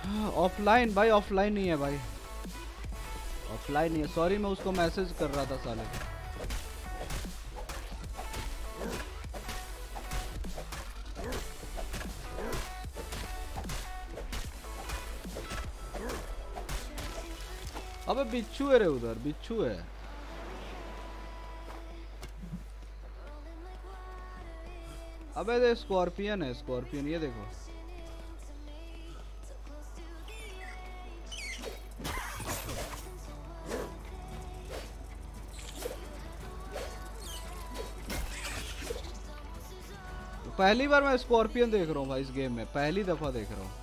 Offline भाई, offline नहीं है भाई, ऑफलाइन नहीं है। सॉरी मैं उसको मैसेज कर रहा था साले। अबे बिच्छू है रे उधर, बिच्छू है। अबे ये स्कॉर्पियन है, स्कॉर्पियन, ये देखो। पहली बार मैं स्कॉर्पियन देख रहा हूँ भाई इस गेम में, पहली दफा देख रहा हूँ।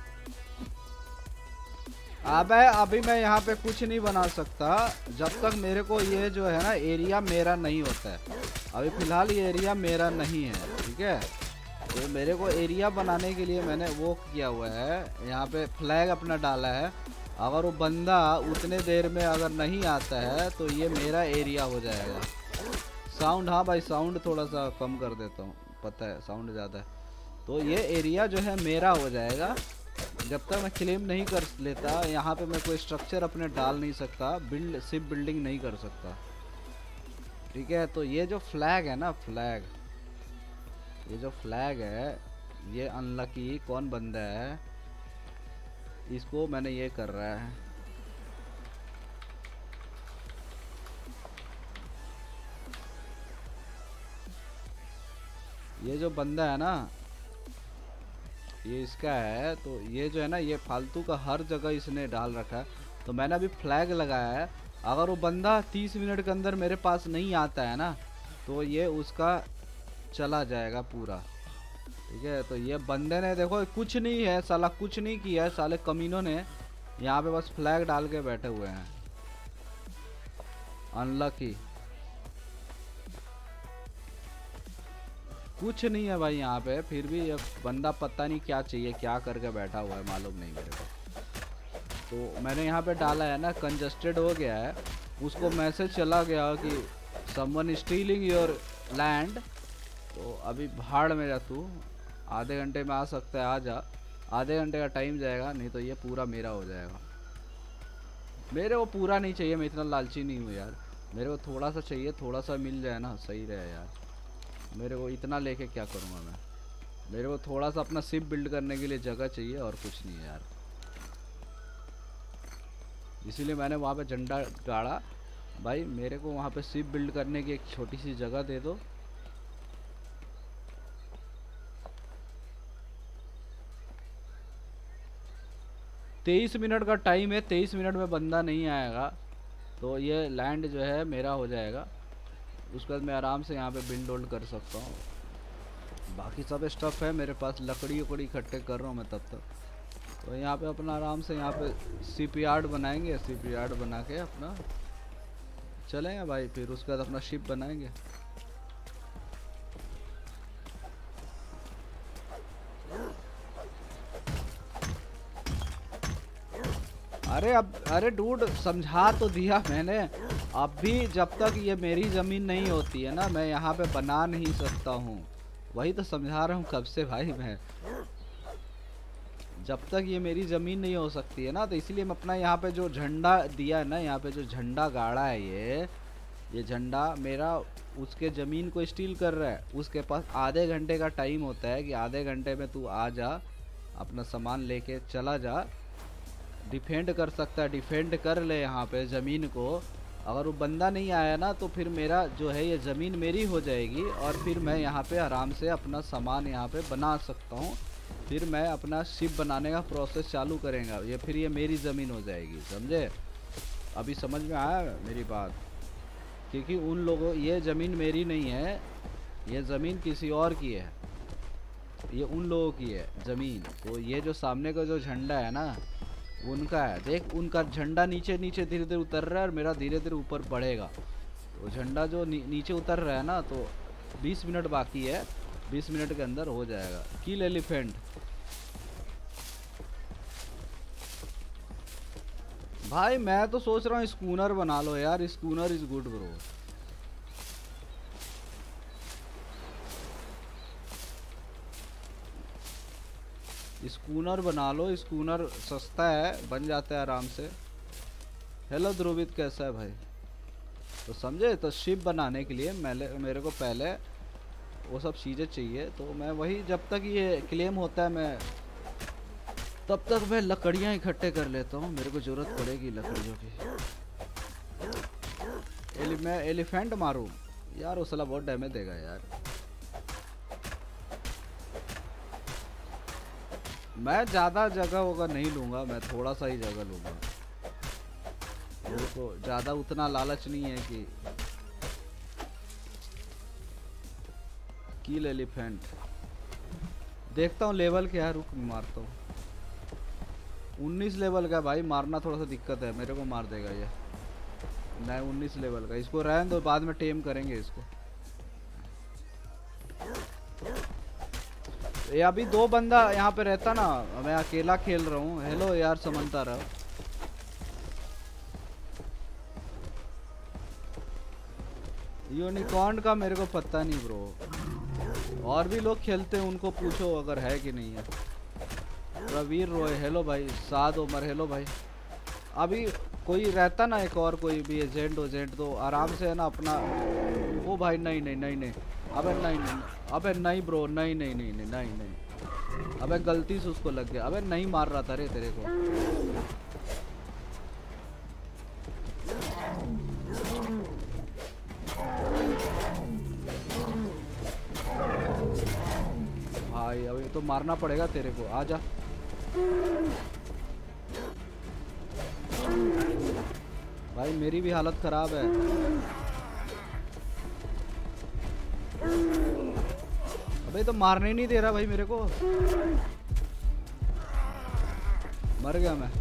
अबे अभी मैं यहाँ पे कुछ नहीं बना सकता जब तक मेरे को ये जो है ना एरिया मेरा नहीं होता है। अभी फिलहाल ये एरिया मेरा नहीं है, ठीक है। तो मेरे को एरिया बनाने के लिए मैंने वो किया हुआ है, यहाँ पे फ्लैग अपना डाला है। अगर वो बंदा उतने देर में अगर नहीं आता है तो ये मेरा एरिया हो जाएगा। साउंड, हाँ भाई साउंड थोड़ा सा कम कर देता हूँ, पता है साउंड ज़्यादा है। तो ये एरिया जो है मेरा हो जाएगा जब तक मैं क्लेम नहीं कर लेता। यहाँ पे मैं कोई स्ट्रक्चर अपने डाल नहीं सकता, सिर्फ बिल्डिंग नहीं कर सकता, ठीक है। तो ये जो फ्लैग है ना, फ्लैग, ये जो फ्लैग है, ये अनलकी कौन बंदा है, इसको मैंने ये कर रहा है। ये जो बंदा है ना, ये इसका है। तो ये जो है ना, ये फालतू का हर जगह इसने डाल रखा है। तो मैंने अभी फ्लैग लगाया है, अगर वो बंदा 30 मिनट के अंदर मेरे पास नहीं आता है ना तो ये उसका चला जाएगा पूरा, ठीक है। तो ये बंदे ने देखो कुछ नहीं है साला, कुछ नहीं किया है साले कमीनों ने, यहाँ पे बस फ्लैग डाल के बैठे हुए हैं। अनलकी, कुछ नहीं है भाई यहाँ पे, फिर भी ये बंदा पता नहीं क्या चाहिए, क्या करके बैठा हुआ है, मालूम नहीं मेरे को। तो मैंने यहाँ पे डाला है ना, कंजस्टेड हो गया है, उसको मैसेज चला गया कि समवन स्टीलिंग योर लैंड। तो अभी भाड़ में जा तू, आधे घंटे में आ सकता है, आ जा। आधे घंटे का टाइम जाएगा, नहीं तो ये पूरा मेरा हो जाएगा। मेरे को पूरा नहीं चाहिए, मैं इतना लालची नहीं हूँ यार, मेरे को थोड़ा सा चाहिए, थोड़ा सा मिल जाए ना सही रहे यार। मेरे को इतना लेके क्या करूँगा मैं, मेरे को थोड़ा सा अपना शिप बिल्ड करने के लिए जगह चाहिए और कुछ नहीं है यार। इसीलिए मैंने वहाँ पे झंडा गाड़ा, भाई मेरे को वहाँ पे शिप बिल्ड करने की एक छोटी सी जगह दे दो। तेईस मिनट का टाइम है, 23 मिनट में बंदा नहीं आएगा तो ये लैंड जो है मेरा हो जाएगा। उसके बाद मैं आराम से यहाँ पे बिल्ड होल्ड कर सकता हूँ। बाकी सब स्टफ़ है मेरे पास, लकड़ी उकड़ी इकट्ठे कर रहा हूँ मैं तब तक। तो यहाँ पे अपना आराम से यहाँ पे शिप यार्ड बनाएंगे, शिप यार्ड बना के अपना चलेंगे भाई। फिर उसके बाद अपना शिप बनाएंगे। अरे डूड समझा तो दिया मैंने। अब भी जब तक ये मेरी ज़मीन नहीं होती है ना, मैं यहाँ पे बना नहीं सकता हूँ। वही तो समझा रहा हूँ कब से भाई मैं, जब तक ये मेरी ज़मीन नहीं हो सकती है ना, तो इसलिए मैं अपना यहाँ पे जो झंडा दिया है ना, यहाँ पे जो झंडा गाड़ा है ये झंडा मेरा उसके ज़मीन को स्टील कर रहा है। उसके पास आधे घंटे का टाइम होता है कि आधे घंटे में तू आ जा, अपना सामान लेके चला जा। डिफेंड कर सकता है, डिफेंड कर ले यहाँ पे ज़मीन को। अगर वो बंदा नहीं आया ना तो फिर मेरा जो है ये ज़मीन मेरी हो जाएगी और फिर मैं यहाँ पे आराम से अपना सामान यहाँ पे बना सकता हूँ। फिर मैं अपना शिप बनाने का प्रोसेस चालू करेंगे, ये फिर ये मेरी ज़मीन हो जाएगी, समझे। अभी समझ में आया मेरी बात, क्योंकि उन लोगों, ये ज़मीन मेरी नहीं है, ये ज़मीन किसी और की है, ये उन लोगों की है ज़मीन। तो ये जो सामने का जो झंडा है ना उनका है। देख उनका झंडा नीचे नीचे धीरे धीरे उतर रहा है और मेरा धीरे धीरे ऊपर बढ़ेगा। तो झंडा जो नीचे उतर रहा है ना, तो 20 मिनट बाकी है, 20 मिनट के अंदर हो जाएगा। किल एलिफेंट भाई, मैं तो सोच रहा हूँ स्कूनर बना लो यार, schooner is good bro. Schooner बना लो, स्कूनर सस्ता है, बन जाता है आराम से। हेलो ध्रुवित, कैसा है भाई? तो समझे, तो शिप बनाने के लिए मेरे को पहले वो सब चीज़ें चाहिए। तो मैं वही, जब तक ये क्लेम होता है मैं तब तक मैं लकड़ियाँ इकट्ठे कर लेता हूँ, मेरे को ज़रूरत पड़ेगी लकड़ियों की। मैं एलिफेंट मारूँ यार, वो साला बहुत डैमेज देगा यार। मैं ज़्यादा जगह होगा नहीं लूँगा, मैं थोड़ा सा ही जगह लूँगा। मेरे को ज़्यादा उतना लालच नहीं है कि किल एलिफेंट। देखता हूँ लेवल क्या है, रुक मारता हूँ। 19 लेवल का भाई, मारना थोड़ा सा दिक्कत है, मेरे को मार देगा ये। नहीं 19 लेवल का, इसको रहने दो, बाद में टेम करेंगे इसको। ये अभी 2 बंदा यहाँ पे रहता ना, मैं अकेला खेल रहा हूँ। हेलो यार समझता रहा। यूनिकॉर्न का मेरे को पता नहीं ब्रो, और भी लोग खेलते हैं, उनको पूछो अगर है कि नहीं है। प्रवीर रॉय हेलो भाई। साद उमर हेलो भाई। अभी कोई रहता ना, एक और कोई भी एजेंट तो आराम से है ना अपना। ओ भाई नहीं नहीं नहीं नहीं, अबे नहीं नहीं, अबे नहीं ब्रो, नहीं नहीं नहीं नहीं नहीं नहीं, अबे गलती से उसको लग गया। अबे नहीं मार रहा था रे तेरे को। भाई अभी तो मारना पड़ेगा तेरे को, आजा। भाई मेरी भी हालत खराब है। अबे तो मारने ही नहीं दे रहा भाई मेरे को। मर गया मैं।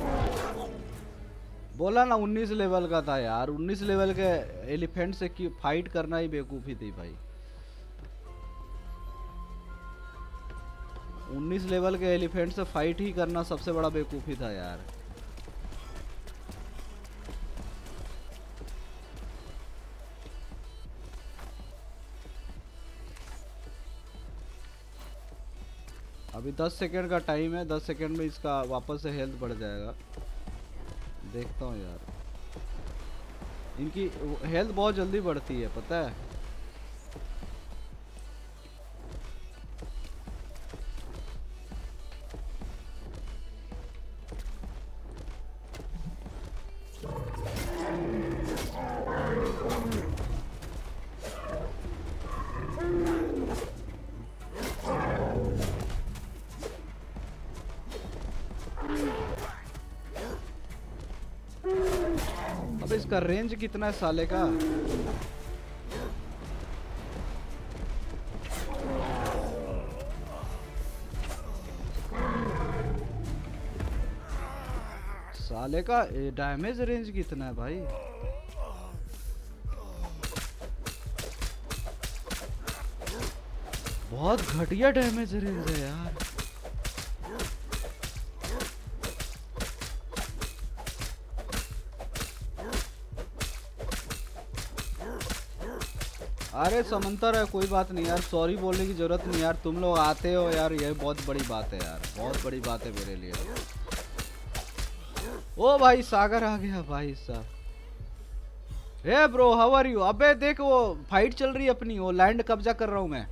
बोला ना 19 लेवल का था यार, 19 लेवल के एलिफेंट से की फाइट करना ही बेवकूफ़ी थी भाई। 19 लेवल के एलिफेंट से फाइट ही करना सबसे बड़ा बेवकूफ़ी था यार। अभी 10 सेकंड का टाइम है, 10 सेकंड में इसका वापस से हेल्थ बढ़ जाएगा। देखता हूँ यार, इनकी हेल्थ बहुत जल्दी बढ़ती है पता है। अब इसका रेंज कितना है साले का? साले का डैमेज रेंज कितना है भाई? बहुत घटिया डैमेज रेंज है यार। अरे समंतर है, कोई बात नहीं यार, सॉरी बोलने की जरूरत नहीं यार, तुम लोग आते हो यार, ये बहुत बड़ी बात है यार, बहुत बड़ी बात है मेरे लिए। ओ भाई सागर आ गया भाई साहब। Hey bro how are you? अबे देख वो फाइट चल रही है अपनी, वो लैंड कब्जा कर रहा हूँ मैं।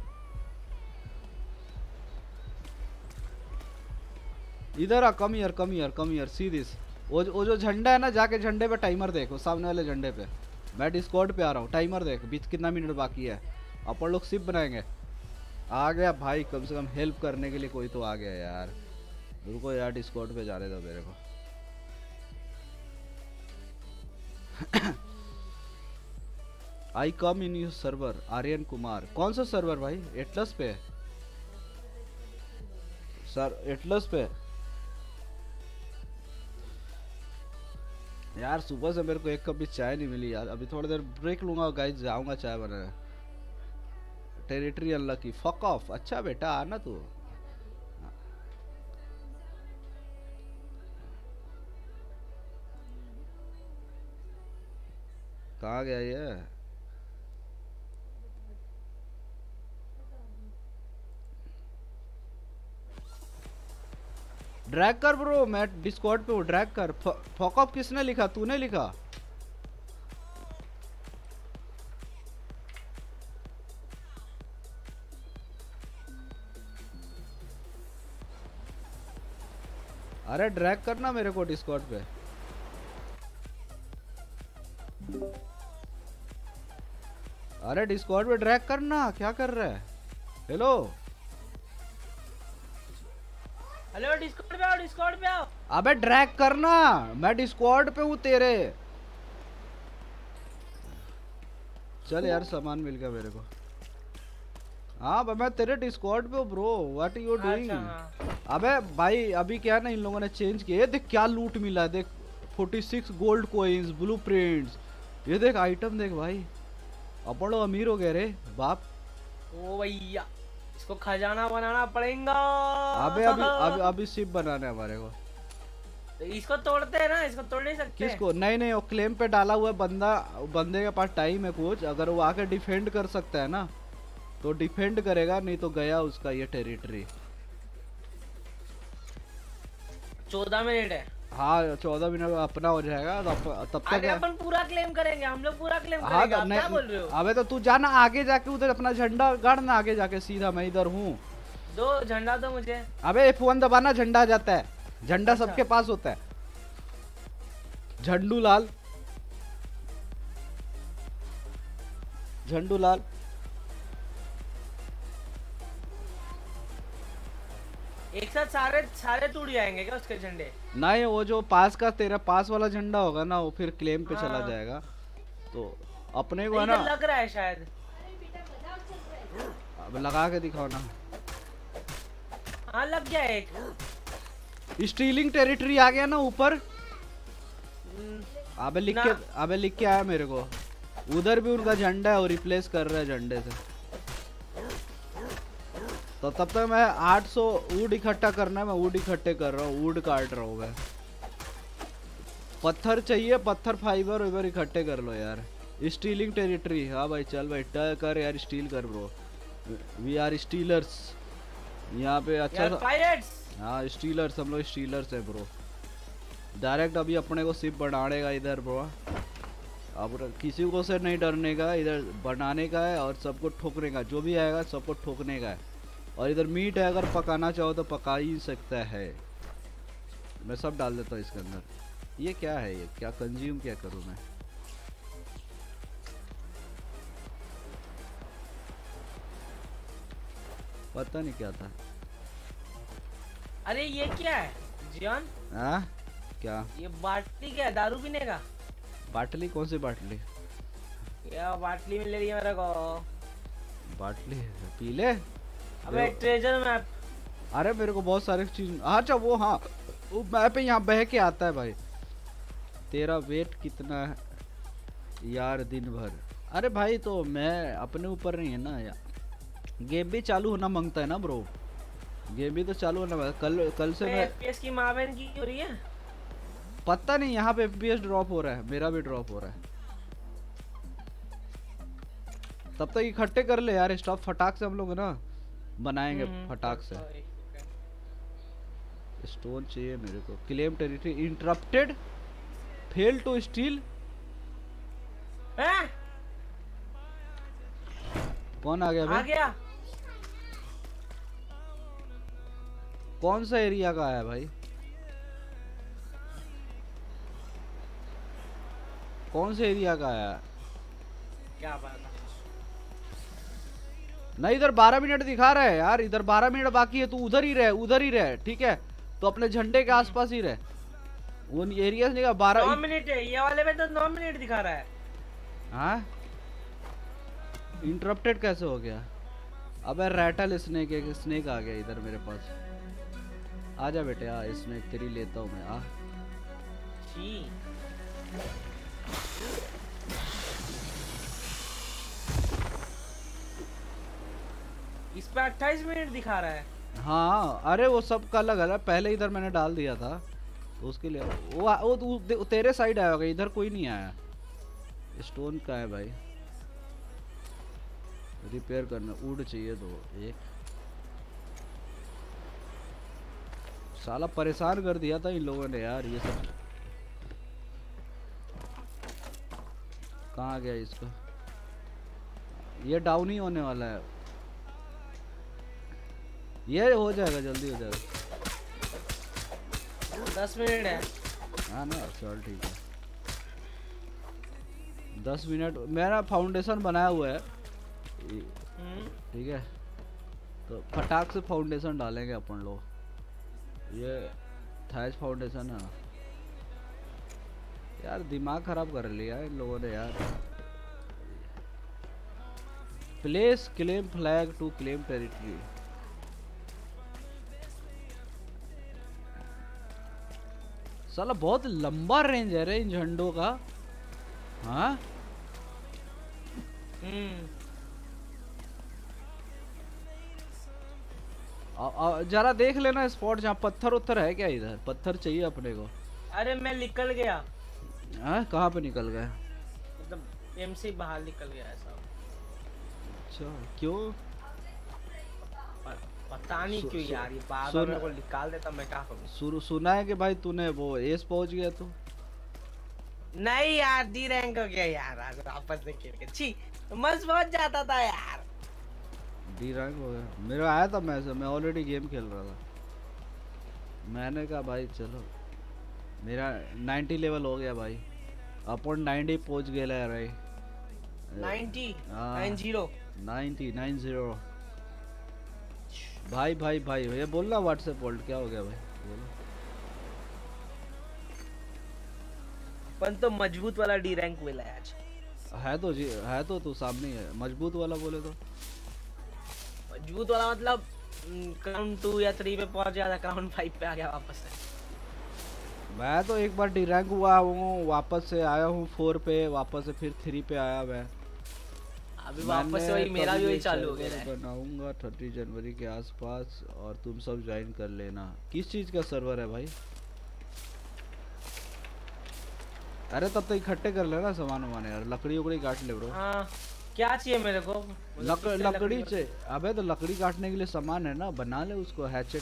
इधर आ, come here come here come here, see this. वो जो झंडा है ना, जाके झंडे पे टाइमर देखो, सामने वाले झंडे पे। मैं डिस्कॉर्ड पे आ रहा हूँ, टाइमर देख बीच कितना मिनट बाकी है, अपन लोग शिप बनाएंगे। आ गया भाई, कम से कम हेल्प करने के लिए कोई तो आ गया यार। रुको यार, डिस्कॉर्ड पे जाने दो मेरे को। I come in you server. Aryan Kumar कौन सा सर्वर भाई? एटलस पे सर, एटलस पे यार। सुबह से मेरे को एक कप भी चाय नहीं मिली यार, अभी थोड़ी देर ब्रेक लूंगा गाइस, जाऊंगा चाय बनाने। Territory unlucky, fuck off. अच्छा बेटा आना तू। कहाँ गया ये? ड्रैग कर ब्रो, मैं डिस्कॉर्ड पे हूँ, ड्रैग कर। फक ऑफ किसने लिखा, तूने लिखा? अरे ड्रैग करना मेरे को डिस्कॉर्ड पे। अरे डिस्कॉर्ड पे ड्रैग करना, क्या कर रहा है? हेलो हेलो, डिस्कॉर्ड पे आओ, डिस्कॉर्ड पे आओ। अबे ड्रैग करना, मैं डिस्कॉर्ड पे हूँ तेरे। चल यार सामान मिल गया मेरे को। हाँ मैं तेरे डिस्कॉर्ड पे हूँ ब्रो, व्हाट यू डूइंग? अबे भाई अभी क्या ना इन लोगों ने चेंज किया। ये देख क्या लूट मिला है, देख 46 गोल्ड कोइंस, ब्लूप्रिंट्स। ये देख आइटम देख भाई, अपन लोग अमीर हो गए रे बाप। ओ भैया, इसको खजाना बनाना पड़ेगा। अबे अभी शिप बनाना है हमारे को। तो इसको तोड़ते हैं ना, इसको तोड़ नहीं सकते। किसको? नहीं नहीं, वो क्लेम पे डाला हुआ है बंदा, बंदे के पास टाइम है कुछ। अगर वो आके डिफेंड कर सकता है ना तो डिफेंड करेगा, नहीं तो गया उसका ये टेरिटरी। 14 मिनट है। हाँ 14 मिनट में अपना हो जाएगा। तब तक अपन पूरा क्लेम करेंगे, हम लोग पूरा क्लेम करेंगे। आप क्या बोल रहे हो? अबे तो तू जाना आगे जाके, उधर अपना झंडा गाड़ना आगे जाके सीधा। मैं इधर हूँ। दो झंडा दो मुझे। अबे F1 दबाना, झंडा आ जाता है। झंडा अच्छा। सबके पास होता है। झंडू लाल, झंडू लाल। एक साथ सारे टूट जाएंगे क्या उसके झंडे? नहीं, वो जो पास का तेरा पास वाला झंडा होगा ना, वो फिर क्लेम पे चला जाएगा। तो अपने को है ना, लग रहा है शायद। अब लगा के दिखाओ ना। हाँ लग गया एक। स्टीलिंग टेरिटरी आ गया ना ऊपर। अबे लिख के आया मेरे को। उधर भी उनका झंडा है, वो रिप्लेस कर रहा है झंडे से। तो तब तक मैं 800 वुड इकट्ठा करना है, मैं वुड इकट्ठे कर रहा हूँ, वुड काट रहा हूँ मैं। पत्थर चाहिए, पत्थर फाइबर वाइबर इकट्ठे कर लो यार। स्टीलिंग टेरिटरी, हाँ भाई चल भाई कर यार, स्टील कर ब्रो। वी आर स्टीलर्स यहाँ पे। अच्छा हाँ स्टीलर्स, हम लोग स्टीलर्स है ब्रो। डायरेक्ट अभी अपने को सिर्फ बनाने का इधर ब्रो। अब किसी को से नहीं डरने का, इधर बनाने का है और सबको ठोकने का। जो भी आएगा सबको ठोकने का है। और इधर मीट है, अगर पकाना चाहो तो पका ही सकता है। मैं सब डाल देता हूँ इसके अंदर। ये क्या है, ये क्या कंज्यूम क्या करूँ मैं? पता नहीं क्या था। अरे ये क्या है जियान? हाँ क्या? ये बाटली क्या है, दारू पीने का? बाटली? कौन सी बाटली? क्या बाटली मिल रही है मेरे को? बाटली पी ले। अबे ट्रेजर मैप। अरे मेरे को बहुत सारे चीज। अच्छा वो हाँ, वो मैप यहाँ बह के आता है भाई। तेरा वेट कितना है यार दिन भर? अरे भाई तो मैं अपने ऊपर नहीं है ना यार। गेम भी चालू होना मांगता है ना ब्रो, गेम भी तो चालू होना। कल से मैं FPS की माँ बहन की हो रही है। पता नहीं, यहाँ पे FPS ड्रॉप हो रहा है, मेरा भी ड्रॉप हो रहा है। तब तक इकट्ठे कर ले यार स्टॉप, फटाक से हम लोग ना बनाएंगे फटाक से। स्टोन चाहिए मेरे को। Claim territory interrupted, fail to steal. कौन आ गया? आ गया। कौन सा एरिया का है भाई? कौन से एरिया का है? क्या बात है? नहीं इधर 12 मिनट दिखा रहा है यार, इधर 12 मिनट बाकी है। तू उधर ही रहे, उधर ही रहे, ठीक है? तो अपने झंडे के आसपास ही रहे। वो एरिया से 12 9 मिनट है ये वाले में, तो 9 मिनट दिखा रहा है। हाँ इंटरप्टेड कैसे हो गया? अबे रैटल स्नेक, एक स्नेक आ गया इधर मेरे पास। आजा बेटे आ, स्नेक तेरी लेता हूँ मैं। आ इस पे 28 मिनट दिखा रहा है। हाँ अरे वो सब का अलग अलग, पहले इधर मैंने डाल दिया था तो उसके लिए वो तेरे साइड आया होगा, इधर कोई नहीं आया। स्टोन का है भाई, रिपेयर करना। वुड चाहिए दो, एक साला परेशान कर दिया था इन लोगों ने यार ये सब। कहाँ गया इसका? ये डाउन ही होने वाला है। ये हो जाएगा, जल्दी हो जाएगा। 10 मिनट है। हाँ ना, चल ठीक है। 10 मिनट। मेरा फाउंडेशन बनाया हुआ है, ठीक है। तो फटाक से फाउंडेशन डालेंगे अपन लोग। ये थैच फाउंडेशन है यार। दिमाग खराब कर लिया इन लोगों ने यार। Place claim flag to claim territory. साला बहुत लंबा रेंज है रे इन झंडों का। हाँ जरा देख लेना स्पॉट जहाँ पत्थर उत्थर है क्या? इधर पत्थर चाहिए अपने को। अरे मैं निकल गया। हाँ कहाँ पे निकल गए? मतलब एमसी बाहर निकल गया है सब। अच्छा क्यों? पता नहीं क्यों यार, ये बार मेरे को निकाल देता, मैं क्या करूं। सुना है कि भाई तूने वो एस पहुंच गया तू। नहीं यार, डी रैंक हो गया यार। आज वापस से खेल के छी मस्त पहुंच जाता था यार। डी रैंक हो गया? मेरा आया था मैसेज, मैं ऑलरेडी गेम खेल रहा था। मैंने कहा भाई चलो, मेरा 90 लेवल हो गया भाई। अपन 90 पहुंच गया रे। 90 90 भाई भाई भाई ये बोल रहा व्हाट्सएप वोल्ट क्या हो गया भाई? बोलो। अपन तो मजबूत वाला डी रैंक मिला है आज। है तो जी, है तो तू सामने है। मजबूत वाला बोले तो मजबूत वाला मतलब क्राउन 2 या 3 पे पहुंच गया था, क्राउन 5 पे आ गया वापस से। मैं तो एक बार डी रैंक हुआ हूँ, वापस से आया हूँ 4 पे, वापस से फिर 3 पे आया मैं। अभी वापस से वही मेरा भी वही चालू हो गया है। बनाऊंगा 30 जनवरी के आसपास और तुम सब ज्वाइन कर लेना। किस चीज का सर्वर है भाई? अरे तब तक इकट्ठे कर लेना सामान वामान यार। लकड़ी उकड़ी काट ले ब्रो। हाँ क्या चाहिए मेरे को? लकड़ी चाहिए। अबे तो लकड़ी काटने के लिए सामान है ना, बना ले उसको। हैचेट।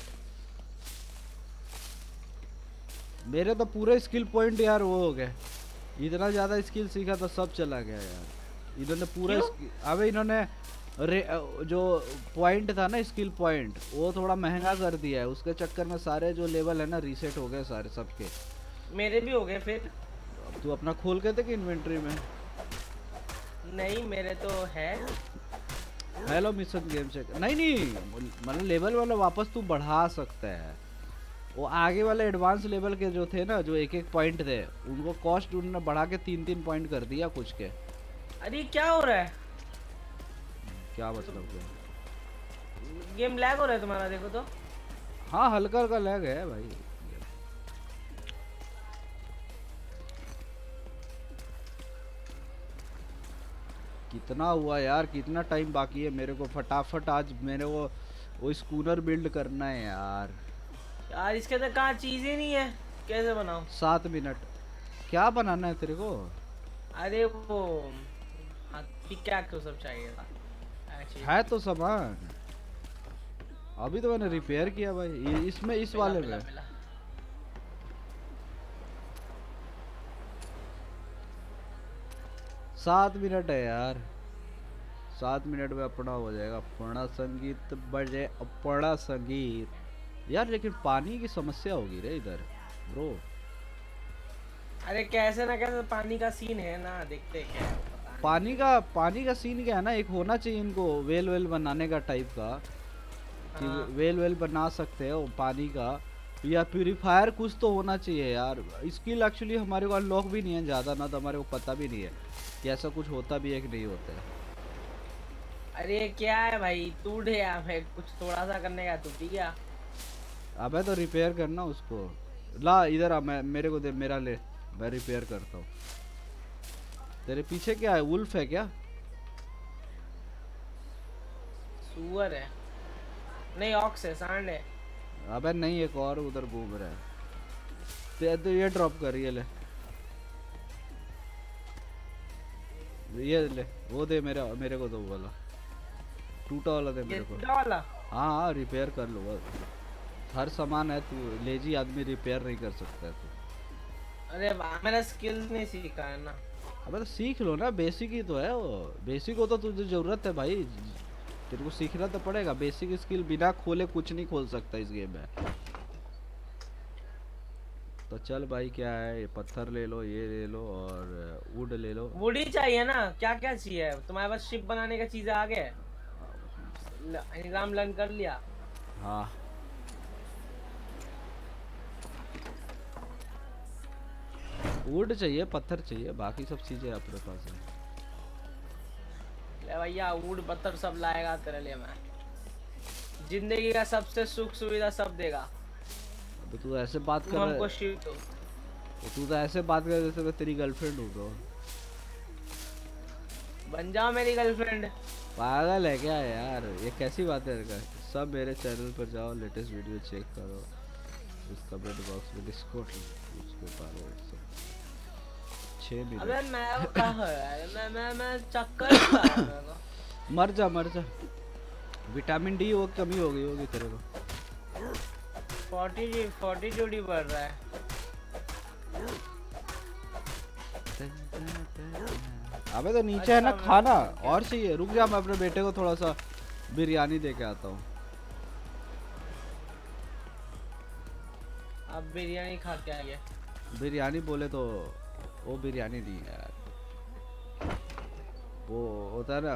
मेरे तो पूरे स्किल पॉइंट यार वो हो गए। इतना ज्यादा स्किल सीखा तो सब चला गया यार। इन्होंने पूरा अबे इन्होंने जो पॉइंट था ना, स्किल पॉइंट, वो थोड़ा महंगा कर दिया है। उसके चक्कर में सारे जो लेवल है ना रीसेट हो गए सारे सबके। मेरे भी हो गए फिर। तू अपना खोल के देख इन्वेंटरी में। नहीं मेरे तो है। Hello mission game check. नहीं मतलब लेवल वाला वापस तू बढ़ा सकता है। वो आगे वाले एडवांस लेवल के जो थे ना, जो एक एक पॉइंट थे, उनको कॉस्ट उन्होंने बढ़ा के 3-3 पॉइंट कर दिया कुछ के। अरे क्या हो रहा है? क्या मतलब क्या? गेम लैग हो रहा है तुम्हारा, देखो तो। हाँ हल्का हल्का लैग है भाई। कितना हुआ यार? कितना टाइम बाकी है मेरे को? फटाफट आज मेरे को वो स्कूनर बिल्ड करना है यार। यार इसके अंदर कहाँ चीज ही नहीं है, कैसे बनाऊं? 7 मिनट। क्या बनाना है तेरे को? अरे वो क्या सब चाहिए था है तो सामान। अभी तो मैंने रिपेयर किया भाई इसमें, इस वाले में। 7 मिनट है यार। 7 मिनट में अपना हो जाएगा। अपना संगीत बजे, अपना संगीत यार। लेकिन पानी की समस्या होगी रे इधर ब्रो। अरे कैसे ना कैसे पानी का सीन है ना, देखते क्या है। पानी का सीन क्या है ना, एक होना चाहिए इनको वेल बनाने का टाइप का, कि वेल बना सकते हो पानी का, या प्यूरीफायर कुछ तो होना चाहिए यार। स्किल एक्चुअली हमारे को अनलॉक भी नहीं है ज़्यादा ना, तो हमारे को पता भी नहीं है कि ऐसा कुछ होता भी है कि नहीं होता है। अरे क्या है भाई, टूट गया। मैं कुछ थोड़ा सा करने का टूट गया। अबे तो रिपेयर करना उसको। ला इधर आ, मैं मेरे को दे, मेरा ले, मैं रिपेयर करता हूँ। तेरे पीछे क्या है? वुल्फ है क्या? सुअर है? नहीं ऑक्स है, सांड है। अबे नहीं, एक और उधर घूम रहा है। तो ये ड्रॉप कर, ये ले, ये ले, वो दे मेरे को, तो वाला टूटा वाला दे मेरे को। वाला? हाँ रिपेयर कर लो बस। हर सामान है, तू लेजी आदमी रिपेयर नहीं कर सकता है तू। अरे वाह, मैंने स्किल्स नहीं सीखा है ना। अबे तो सीख लो ना, बेसिक ही तो है वो। बेसिक हो तो तुझे जरूरत है भाई, तेरे को सीखना तो पड़ेगा। बेसिक स्किल बिना खोले कुछ नहीं खोल सकता इस गेम में। तो चल भाई, क्या है ये, पत्थर ले लो, ये ले लो और वुड ले लो। वुड ही चाहिए ना, क्या क्या चाहिए तुम्हारे पास? शिप बनाने का चीजें आ गए, निजाम लर्न कर लिया? हाँ वुड चाहिए, पत्थर चाहिए, बाकी सब चीजें अपने पास है। ले भैया, वुड पत्थर सब लाएगा तेरे लिए मैं। जिंदगी का सबसे सुख सुविधा सब देगा। अबे तू ऐसे बात कर रहा हमको है, शिप दो। तू तो ऐसे बात कर जैसे मैं तेरी गर्लफ्रेंड हूँ। तो बन जाओ मेरी गर्लफ्रेंड। पागल है क्या यार, ये कैसी बात है का? सब मेरे चैनल पर जाओ, लेटेस्ट वीडियो चेक करो, उस कमेंट बॉक्स में डिस्कॉर्ड उसके बारे में सब 6 मिनट। अबे मैं कहाँ है, मैं चक्कर में आ रहा हूँ। मर जा मर जा, विटामिन डी वो कमी हो गई होगी तेरे को। 40 जोड़ी बढ़ रहा है। अबे तो नीचे अच्छा है ना खाना, और चाहिए? रुक जा, मैं अपने बेटे को थोड़ा सा बिरयानी दे के आता हूँ। अब बिरयानी खा के आइए। बिरयानी बोले तो वो बिरयानी नहीं है यार, वो होता है ना,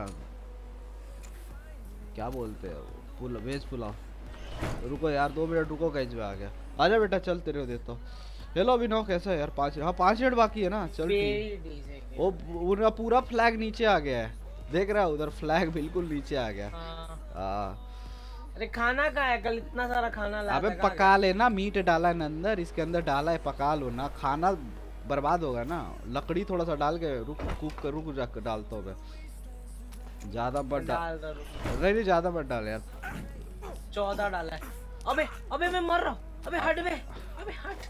क्या बोलते हैं वो, वेज पुलाव। रुको यार 2 मिनट रुको, कहीं में आ गया। आजा बेटा चल, तेरे को देता हूँ। हेलो अभिनव, कैसा है यार? 5 मिनट बाकी है ना, चल ठीक। वो उनका पूरा फ्लैग नीचे आ गया है, देख रहा है उधर, फ्लैग बिल्कुल नीचे आ गया। अरे खाना कहाँ है? कल इतना सारा खाना लाया था। अबे पका लेना, मीट डाला है अंदर, इसके अंदर डाला है, पका लो ना, खाना बर्बाद होगा ना। लकड़ी थोड़ा सा डाल के रुक जाकर डालता हूँ मैं, ज्यादा मत डाल। नहीं ज्यादा मत डाल यार। 14 डाला है। अबे अबे मैं मर रहा हूँ, अबे हट बे, अबे हट।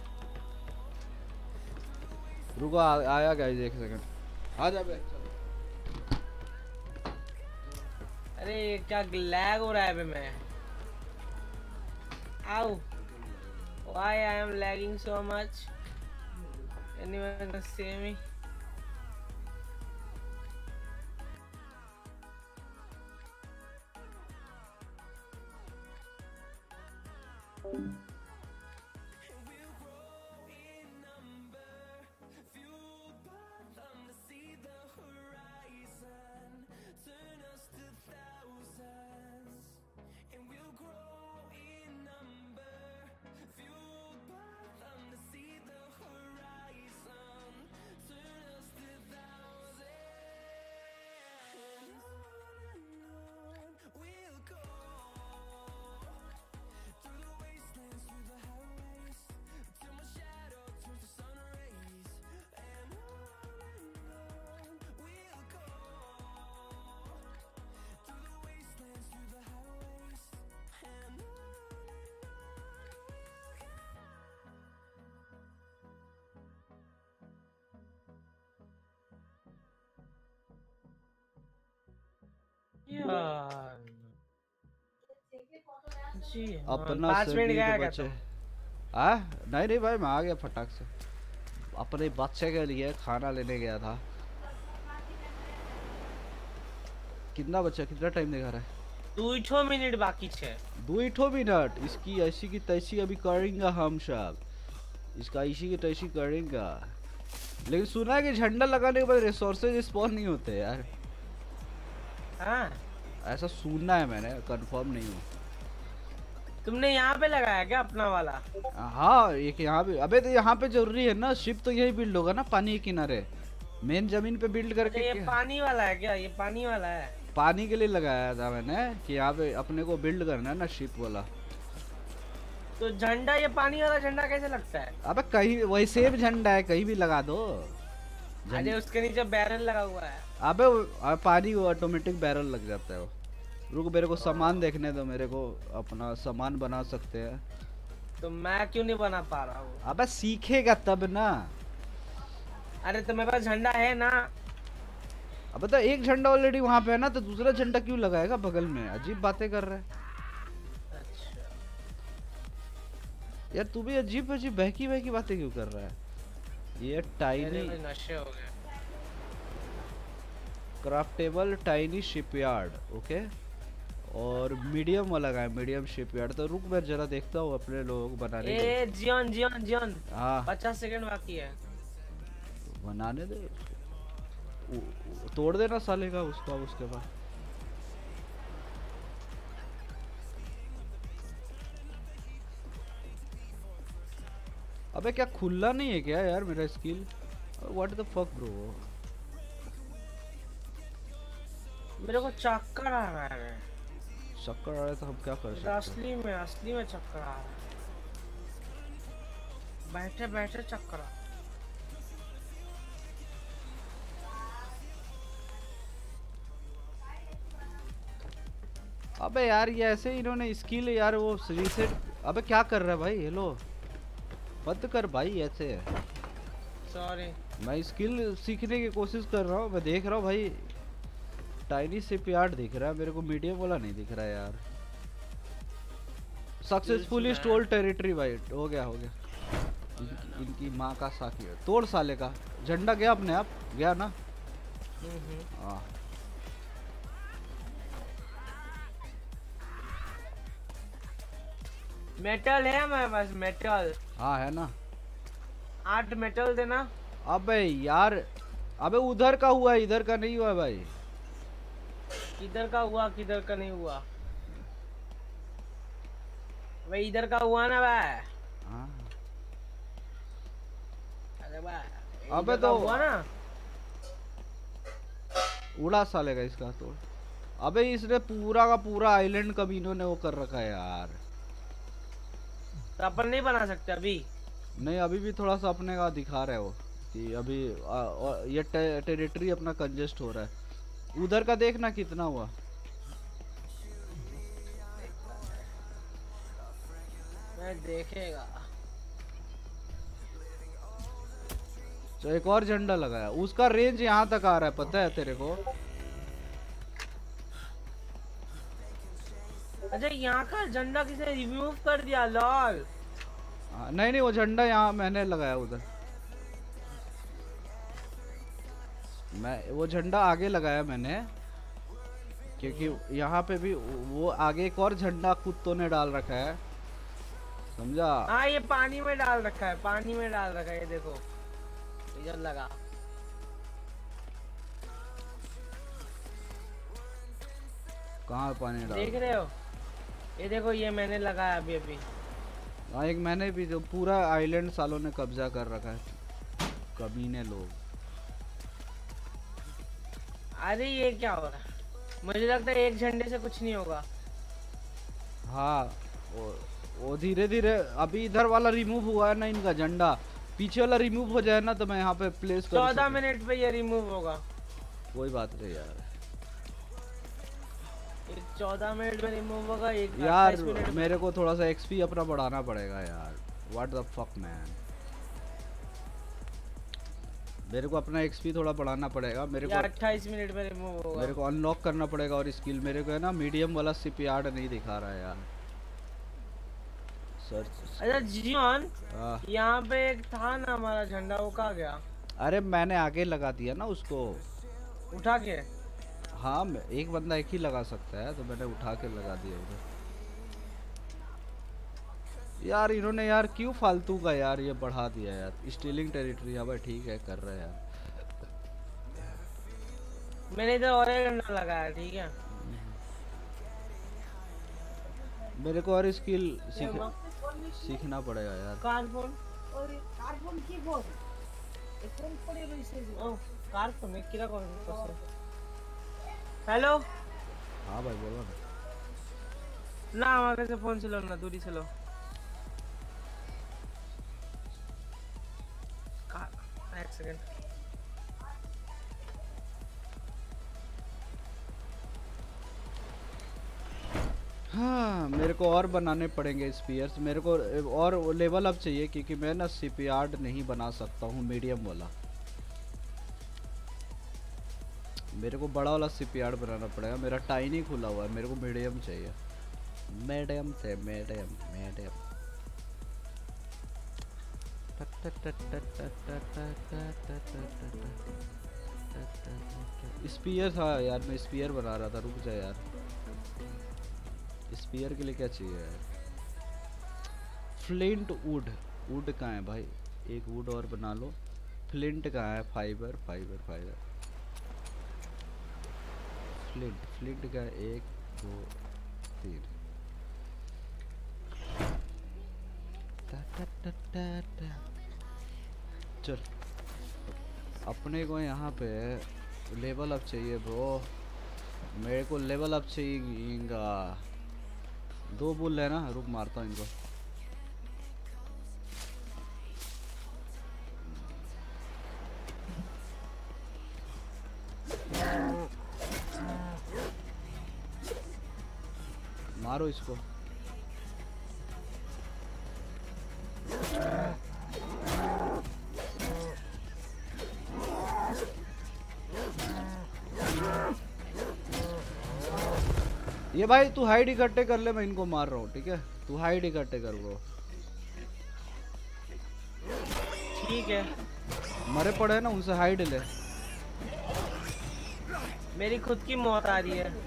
रुको आया गाइस, 1 सेकंड, आ जा बे। अरे क्या लैग हो रहा है बे मैं। Ow! Why I am lagging so much? Anyone can see me? अपना 5 मिनट गया क्या तुम? नहीं भाई, मैं आ गया फटाक से। अपने बच्चे के लिए खाना लेने गया था। कितना बचा, कितना टाइम दिखा रहा है? 2 मिनट बाकी है। 2 मिनट, इसकी ऐसी की तैसी अभी करेंगे हम सब, इसका ऐसी की तैसी करेंगे। लेकिन सुना है कि झंडा लगाने के बाद रिसोर्सेज स्पॉन नहीं होते यार। हाँ ऐसा सुनना है मैंने, कंफर्म नहीं हूँ। तुमने यहाँ पे लगाया क्या अपना वाला? हाँ एक यहाँ पे। अबे तो यहाँ पे जरूरी है ना, शिप तो यही बिल्ड होगा ना पानी के किनारे, मेन जमीन पे बिल्ड करके। ये पानी वाला है क्या? ये पानी वाला है? पानी के लिए लगाया था मैंने कि यहाँ पे अपने को बिल्ड करना है ना शिप वाला। तो झंडा, ये पानी वाला झंडा कैसे लगता है? अबे कहीं वही सेम झंडा है, कहीं भी लगा दो। अरे उसके नीचे बैरल लगा हुआ है। अबे पानी वो ऑटोमेटिक बैरल लग जाता है वो। रुक मेरे को सामान देखने दो, मेरे को अपना सामान बना सकते हैं। तो मैं क्यों नहीं बना पा रहा हूँ? अबे सीखेगा तब ना। अरे तो मेरे पास झंडा है ना। अबे तो एक झंडा ऑलरेडी वहाँ पे है ना, तो दूसरा झंडा क्यों लगाएगा बगल में? अजीब बातें कर रहा है। अच्छा यार तू भी अजीब अजीब बहकी बहकी बातें क्यों कर रहा है? ये टाइनी नशे हो गए। Craftable tiny shipyard, okay. और मीडियम वाला का है, मीडियम शिपयार्ड। तो रुक मैं जरा देखता हूँ अपने लोग बनाने के। ए जियोन जियोन जियोन, हाँ 50 सेकंड बाकी है। बनाने दे तोड़ देना साले का उसका उसके बाद। अबे क्या खुला नहीं है क्या यार मेरा skill? What the fuck bro. मेरे को चक्कर आ रहा है। चक्कर आ रहा है तो हम क्या कर सकते हैं? असली में चक्कर आ रहा है। बैठे बैठे चक्कर आ। अबे यार ये ऐसे ही इन्होंने स्किल यार वो रीसेट। अबे क्या कर रहा है भाई? हेलो बंद कर भाई ऐसे। सॉरी मैं स्किल सीखने की कोशिश कर रहा हूँ। मैं देख रहा हूँ भाई टाइनी शिपयार्ड दिख रहा है मेरे को, मीडियम वाला नहीं दिख रहा है यार। सक्सेसफुली स्टोल टेरिटरी भाई। हो गया हो गया। इनकी माँ का साकी है। तोड़ साले का झंडा गया अपने आप गया ना। हाँ मेटल है हमारे पास, मेटल। हाँ है ना। 8 मेटल देना। अबे यार अबे उधर का हुआ है इधर का नहीं हुआ भाई। किधर का हुआ किधर का नहीं हुआ भाई? इधर का हुआ ना भाई। हाँ अरे भाई अबे तो हुआ ना। उड़ा सालेगा इसका तोड़। अबे इसने पूरा का पूरा आइलैंड कमीनों ने वो कर रखा है यार। तो अपन नहीं बना सकते अभी? नहीं अभी भी थोड़ा सा अपने का दिखा रहा है वो कि अभी ये टेरिटरी अपना कंजेस्ट हो रहा है। उधर का देखना कितना हुआ। मैं देखेगा। तो एक और झंडा लगाया, उसका रेंज यहाँ तक आ रहा है पता है तेरे को? अच्छा यहाँ का झंडा किसे रिमूव कर दिया? लॉल। नहीं नहीं वो झंडा यहाँ मैंने लगाया उधर। मैं वो झंडा आगे लगाया मैंने क्योंकि यहाँ पे भी वो आगे एक और झंडा कुत्तों ने डाल रखा है, समझा? हाँ ये पानी में डाल रखा है, पानी में डाल रखा है। ये देखो इधर लगा। कहाँ पानी डाल? देख रहे हो? ये देखो ये मैंने लगाया अभी अभी। हाँ एक मैंने भी, जो पूरा आइलैंड सालों ने कब्जा कर रखा है कमीने लोग। अरे ये क्या हो रहा है? मुझे लगता है एक झंडे से कुछ नहीं होगा। हाँ वो धीरे धीरे अभी इधर वाला रिमूव हुआ है ना इनका झंडा, पीछे वाला रिमूव हो जाए ना तो मैं यहाँ पे प्लेस कर 14 मिनट पे ये रिमूव होगा। कोई बात नहीं यार। एक 14 मिनट में रिमूव होगा, एक यार 28 मिनट मेरे को थोड़ा सा एक्सपी अपना बढ़ाना पड़ेगा यार। व्हाट द फक मैन, मेरे को अपना एक्सपी थोड़ा बढ़ाना पड़ेगा। मेरे को 28 मिनट में रिमूव होगा। मेरे को अनलॉक करना पड़ेगा और स्किल मेरे को है ना मीडियम वाला शिपयार्ड नहीं दिखा रहा है यार। सर्च। अच्छा जियोन यहाँ पे एक था ना हमारा झंडा, वो कहाँ गया? अरे मैंने आगे लगा दिया ना उसको उठा के। हाँ एक बंदा एक ही लगा सकता है तो मैंने उठा के लगा दिया उधर। यार इन्होंने यार क्यों फालतू का यार ये बढ़ा दिया यार। Stealing territory. हाँ भाई ठीक है कर रहे हैं यार। मैंने इधर और एक झंडा लगाया, ठीक है। मेरे को और स्किल सीखना पड़ेगा यार। कार्बन और कार्बन की बोल एकम पड़े रहिसे ओ कार्बन में किरा कर। हेलो हाँ भाई बोलो ना। हमारे से फोन से लो ना, दूरी से लो। एक सेकंड। हाँ मेरे को और बनाने पड़ेंगे स्पीयर्स। मेरे को और लेवल अप चाहिए क्योंकि मैं ना शिपयार्ड नहीं बना सकता हूँ मीडियम वाला। मेरे को बड़ा वाला शिपयार्ड बनाना पड़ेगा। मेरा टाइनी खुला हुआ है, मेरे को मीडियम चाहिए। मीडियम से मीडियम मीडियम। स्पीयर था यार, मैं स्पीयर बना रहा था, रुक जा यार। स्पीयर के लिए क्या चाहिए यार? फ्लिंट वुड, वुड कहाँ है भाई? एक वुड और बना लो। फ्लिंट कहाँ है? Fibre fibre fibre. Flint flint का 1 2 3। चल अपने को यहाँ पे लेवल अप चाहिए ब्रो। मेरे को लेवल अप चाहिएगा। 2 बुल है ना, रुक मारता हूँ इनको। मारो इसको। ये भाई तू हाइड इकट्ठे कर ले, मैं इनको मार रहा हूँ, ठीक है? तू हाइड इकट्ठे कर ब्रो। ठीक है। मरे पड़े हैं ना, उनसे हाइड ले। मेरी खुद की मौत आ रही है।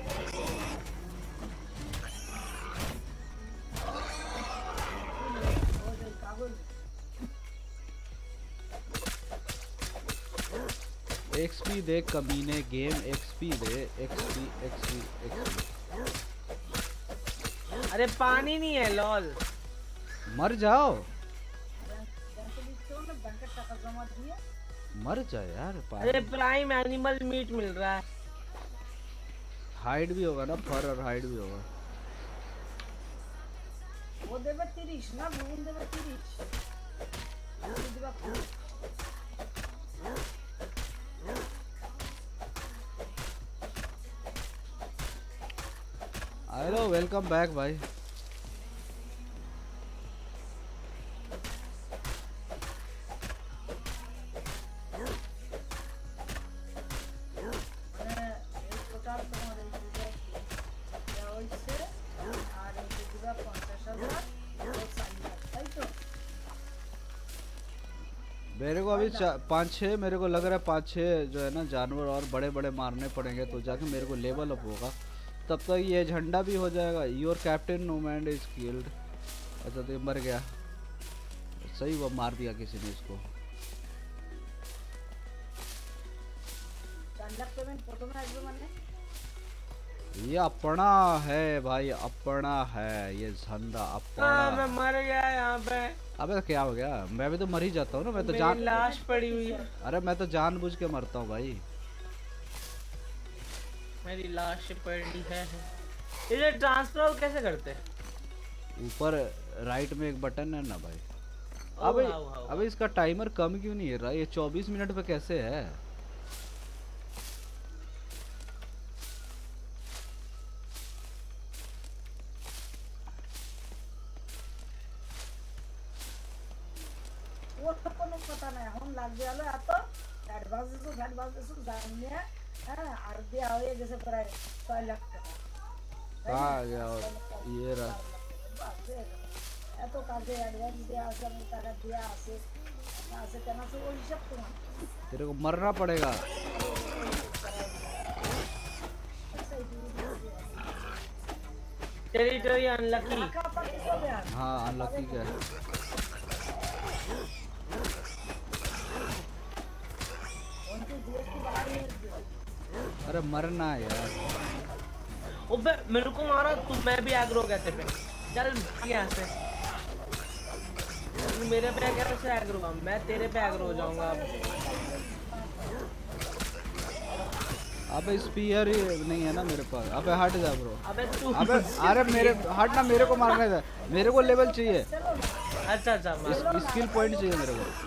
एक्सपी दे कमीने, गेम एक्सपी दे। XP XP XP. अरे पानी नहीं है लॉल। मर जाओ, मर जा यार। अरे प्राइम एनिमल मीट मिल रहा है। हाइड भी होगा ना, फर और हाइड भी होगा। वो देबे 30 ना, भून देबे 30। हेलो वेलकम बैक भाई। मेरे को अभी 5-6 मेरे को लग रहा है 5-6 जो है ना जानवर और बड़े बड़े मारने पड़ेंगे, तो जाके मेरे को लेवल अप होगा। तब तक ये झंडा भी हो जाएगा। Your captain nomad is killed. अच्छा तो ये मर गया, सही वो मार दिया किसी ने इसको। ये अपना है भाई, अपना है ये झंडा अपना। मैं मर गया यहाँ पे। अबे तो क्या हो गया? मैं भी तो मर ही जाता हूँ ना, मैं तो मेरी लाश पड़ी हुई है। अरे मैं तो जानबूझ के मरता हूँ भाई। मेरी लाश पड़ी है। इधर ट्रांसफर कैसे करते हैं? ऊपर राइट में एक बटन है ना भाई। अबे इसका टाइमर कम क्यों नहीं है रहा? ये 24 मिनट पे कैसे है? वो तो कोनो पता नहीं, हम लाग गया लो तो एडवांस से जाने हैं और दिया हो ये जैसे प्राय 6 लाख का आ गया। और ये रहा तो काजे एडवांस दिया सब ताका दिया से करना से वो हिसाब तो तेरे को मरना पड़ेगा। Territory unlucky. हाँ अनलकी क्या है? अरे मरना है यार। ओबे मेरे को मारा तू, मैं भी एग्रो कहते पे। चल यहाँ से। तू मेरे पे कैसे एग्रो हुआ? मैं तेरे पे एग्रो हो जाऊंगा अब। अबे स्पीयर ही नहीं है ना मेरे पास। अबे हट जा ब्रो। अबे तू अबे अरे मेरे हट ना, मेरे को मारने दे। मेरे को लेवल चाहिए। अच्छा स्किल पॉइंट चाहिए मेरे को।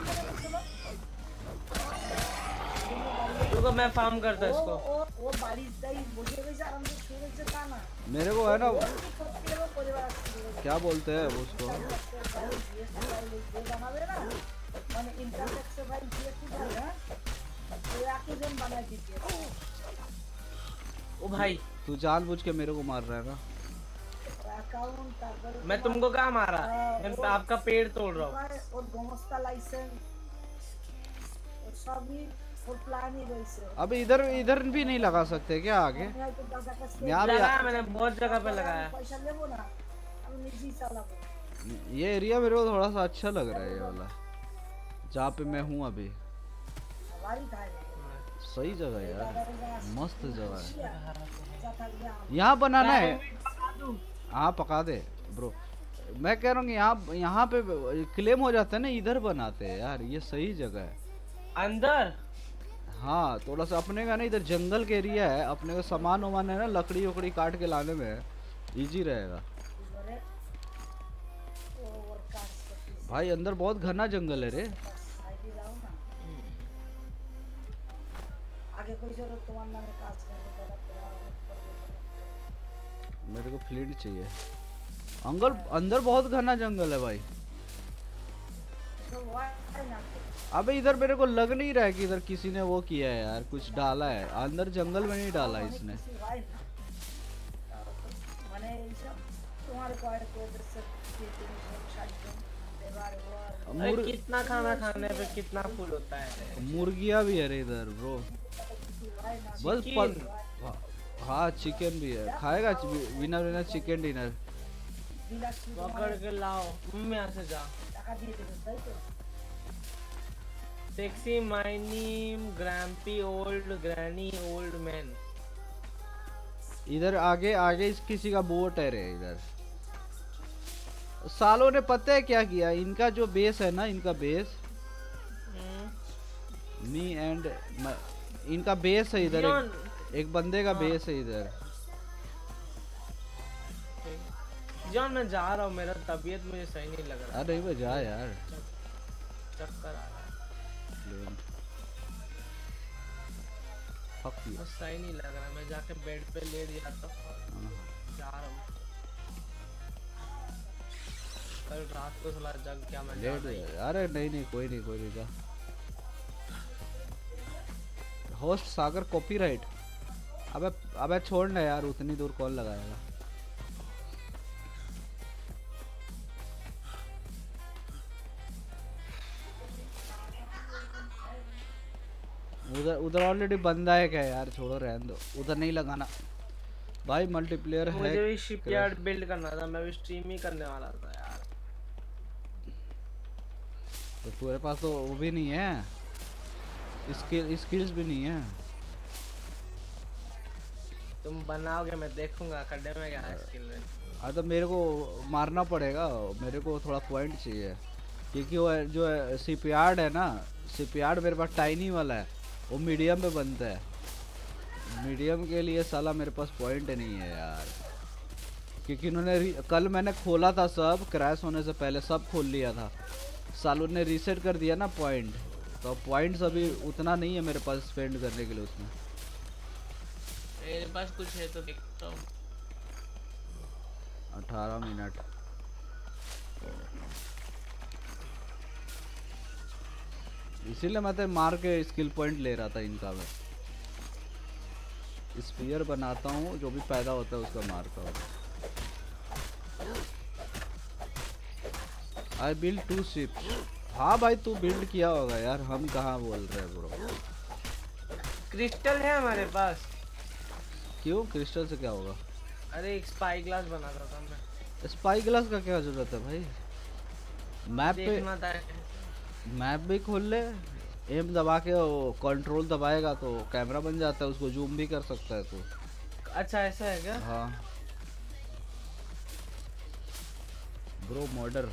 रुको मैं फार्म करता इसको। वो बारिश दई मुझे वैसे आराम से खेल से ताना मेरे को है ना, क्या बोलते हैं उसको? ओ भाई तू जानबूझ के मेरे को मार रहा है ना? अकाउंट তারপরে मैं तुमको क्या मारा? मैं और आपका पेड़ तोड़ रहा हूँ। और गोमस्ता लाइसेंस और सभी और प्लान ही रही है। अब इधर इधर भी नहीं लगा सकते क्या आगे? यहाँ भी लगाया मैंने, बहुत जगह पे लगाया। पैसा लेबो ना अब निजी चलाबो। ये एरिया मेरे को थोड़ा सा अच्छा लग रहा है, ये वाला जहाँ पे मैं हूँ अभी। हमारी था सही जगह है यार, मस्त जगह है। ये यहाँ बनाना है। हाँ पका दे ब्रो। मैं कह रहा हूँ यहाँ पे क्लेम हो जाता है ना, इधर बनाते हैं यार, ये सही जगह है। अंदर हाँ थोड़ा सा अपने का ना, इधर जंगल के एरिया है, अपने का सामान वामान है ना, लकड़ी उकड़ी काट के लाने में इजी रहेगा। भाई अंदर बहुत घना जंगल है रे। आगे कोई जरूरत तुम्हारे नाम में काज करने मेरे को फ्लीट चाहिए। अंदर बहुत घना जंगल है भाई। अबे इधर मेरे को लग नहीं रहा है कि इधर किसी ने वो किया है यार, कुछ डाला है अंदर, जंगल में नहीं डाला इसने। कितना खाना खाने पे कितना फूल होता है। मुर्गियाँ भी है रे इधर ब्रो, बस हाँ चिकन भी है। खाएगा विनर विनर चिकन डिनर पकड़ के लाओ। यहाँ से जा। Sexy mining grampy old granny old man. इधर आगे आगे किसी का बोट है रे इधर। सालों ने पता है क्या किया, इनका जो बेस है ना, इनका बेस मी एंड इनका बेस है इधर, एक बंदे का बेस है इधर। जॉन मैं जा रहा हूँ, मेरा तबीयत मुझे सही नहीं लग रहा। अरे वो जा यार, चक्कर आ रहा है। सही नहीं लग रहा, मैं जाके बेड पे लेट जाता हूँ। जा रहा हूँ, कल रात को थोड़ा जग क्या मैं लेट। अरे नहीं कोई नहीं जा। Host Sagar copyright. अबे छोड़ना यार, उतनी दूर कौन लगाएगा। उधर ऑलरेडी बंदा है क्या यार, छोड़ो रहने दो, उधर नहीं लगाना भाई। मल्टीप्लेयर है। मुझे भी शिपयार्ड बिल्ड करना था, मैं भी स्ट्रीम ही करने वाला था यार। तो तुम्हारे पास तो वो भी नहीं है, स्किल्स भी नहीं है। तुम बनाओगे, मैं देखूंगा खड्डे में क्या है स्किल में। हाँ तो मेरे को मारना पड़ेगा, मेरे को थोड़ा पॉइंट चाहिए, क्योंकि वो जो शिपयार्ड है ना, शिपयार्ड मेरे पास टाइनी वाला है, वो मीडियम पे बनता है। मीडियम के लिए साला मेरे पास पॉइंट नहीं है यार, क्योंकि उन्होंने कल मैंने खोला था, सब क्रैश होने से पहले सब खोल लिया था। सालों ने रीसेट कर दिया ना पॉइंट, तो पॉइंट्स अभी उतना नहीं है मेरे पास स्पेंड करने के लिए उसमें। मेरे पास कुछ है तो देखता हूँ। 18 मिनट। इसीलिए मैं तो मार के स्किल पॉइंट ले रहा था इनका। मैं स्पीयर बनाता हूँ, जो भी पैदा होता है उसका मारता हूँ। I build 2 ships. हाँ भाई तू बिल्ड किया होगा यार, हम कहाँ बोल रहे हैं ब्रो। क्रिस्टल है हमारे पास। क्यों क्रिस्टल से क्या होगा? अरे एक स्पाई ग्लास बनाता था मैं। स्पाई ग्लास का क्या जरूरत है भाई? मैप पे मैप भी खोल ले, एम दबा के वो कंट्रोल दबाएगा तो कैमरा बन जाता है, उसको जूम भी कर सकता है तू। अच्छा ऐसा है क्या? हाँ ब्रो मॉडर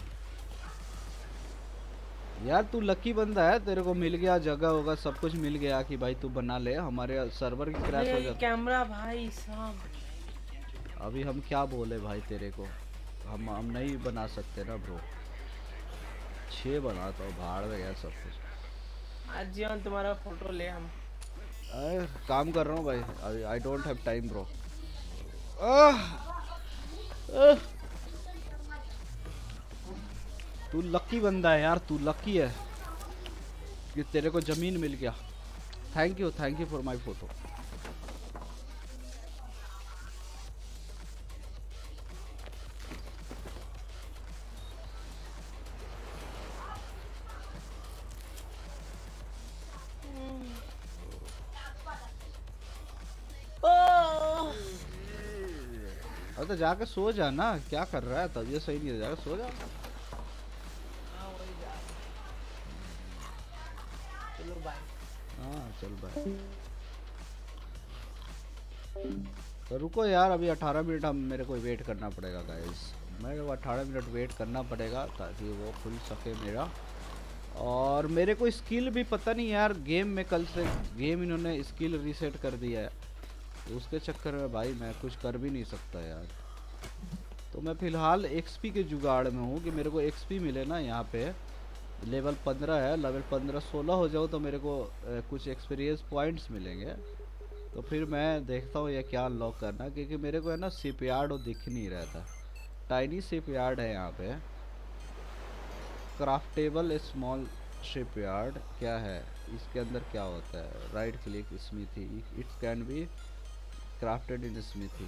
यार, तू लकी बंदा है, तेरे को मिल गया जगह होगा, सब कुछ मिल गया कि भाई तू बना ले। हमारे सर्वर की क्रैश हो जाती कैमरा भाई साहब। अभी हम क्या बोले भाई तेरे को, हम नहीं बना सकते ना ब्रो। 6 बनाता हूँ, भाड़ में गया सब कुछ। आज जीवन तुम्हारा फोटो ले हम। काम कर रहा हूँ भाई, I don't have time bro. तू लकी बंदा है यार, तू लकी है कि तेरे को जमीन मिल गया। Thank you for my photo. तो जाके सो जा ना, क्या कर रहा है? तबीयत सही नहीं है, जाके सो जा। हाँ वही जा रहा हूँ। चलो बाय। हाँ चल भाई। तो रुको यार, अभी 18 मिनट हम मेरे को वेट करना पड़ेगा गाइस। मेरे को 18 मिनट वेट करना पड़ेगा ताकि वो खुल सके मेरा। और मेरे को स्किल भी पता नहीं यार, गेम में कल से गेम इन्होंने स्किल रीसेट कर दिया है, तो उसके चक्कर में भाई मैं कुछ कर भी नहीं सकता यार। तो मैं फ़िलहाल एक्सपी के जुगाड़ में हूँ कि मेरे को एक्सपी मिले ना। यहाँ पे लेवल 15 है, लेवल 15-16 हो जाओ तो मेरे को कुछ एक्सपीरियंस पॉइंट्स मिलेंगे। तो फिर मैं देखता हूँ ये क्या अनलॉक करना, क्योंकि मेरे को है ना शिपयार्ड वो दिख नहीं रहा था। टाइनी शिपयार्ड है यहाँ पे। क्राफ्टेबल स्मॉल शिपयार्ड क्या है, इसके अंदर क्या होता है? Right click smithy, it can be crafted in smithy.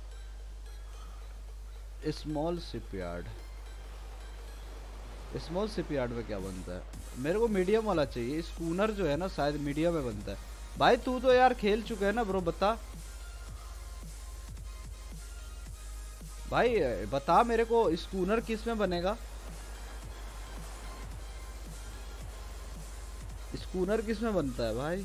Small shipyard, small shipyard में क्या बनता है? मेरे को मीडियम वाला चाहिए। स्कूनर जो है ना शायद मीडियम में बनता है। भाई तू तो यार खेल चुका है ना ब्रो, बता भाई, बता मेरे को स्कूनर किस में बनेगा? स्कूनर किस में बनता है भाई?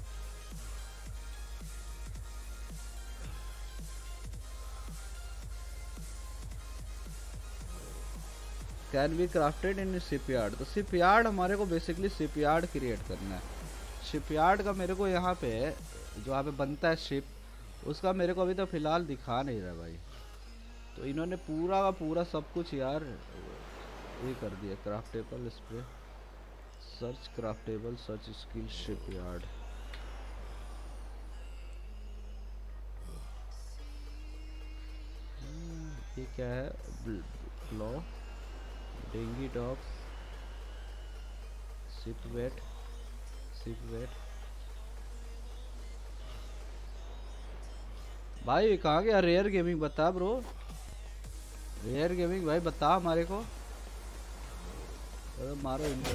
Can be crafted in shipyard. तो शिपयार्ड हमारे को बेसिकली शिपयार्ड क्रिएट करना है। शिपयार्ड का मेरे को यहाँ पे जो यहाँ पे बनता है शिप, उसका मेरे को अभी तो फिलहाल दिखा नहीं रहा भाई। तो इन्होंने पूरा का पूरा सब कुछ यार ये कर दिया। Craftable spray, search craftable, search skill shipyard. ये क्या है? Blow, dinghy dogs, ship wet, ship wet. भाई कहाँ गया रेयर गेमिंग? बता ब्रो, रेयर गेमिंग भाई बता हमारे को। अरे मारो इनको।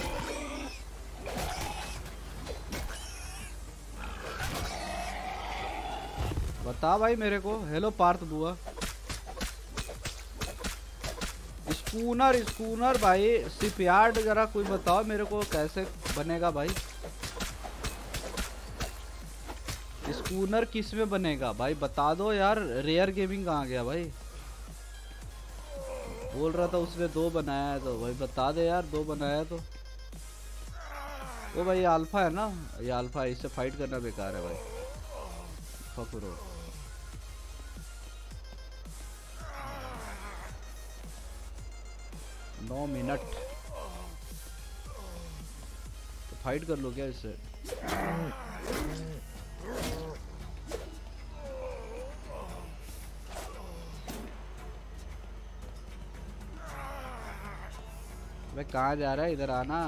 बता भाई मेरे को। हेलो पार्थ बुआ। स्कूनर, स्कूनर भाई शिपयार्ड जरा कोई बताओ मेरे को कैसे बनेगा भाई? स्कूनर किस में बनेगा भाई बता दो यार। रेयर गेमिंग कहाँ गया भाई? बोल रहा था उसने 2 बनाया है, तो भाई बता दे यार 2 बनाया तो। वो भाई ये अल्फा है ना, ये अल्फा है, इससे फाइट करना बेकार है भाई। फकरो 9 मिनट तो फाइट कर लो क्या इससे? मैं कहाँ जा रहा है? इधर आना।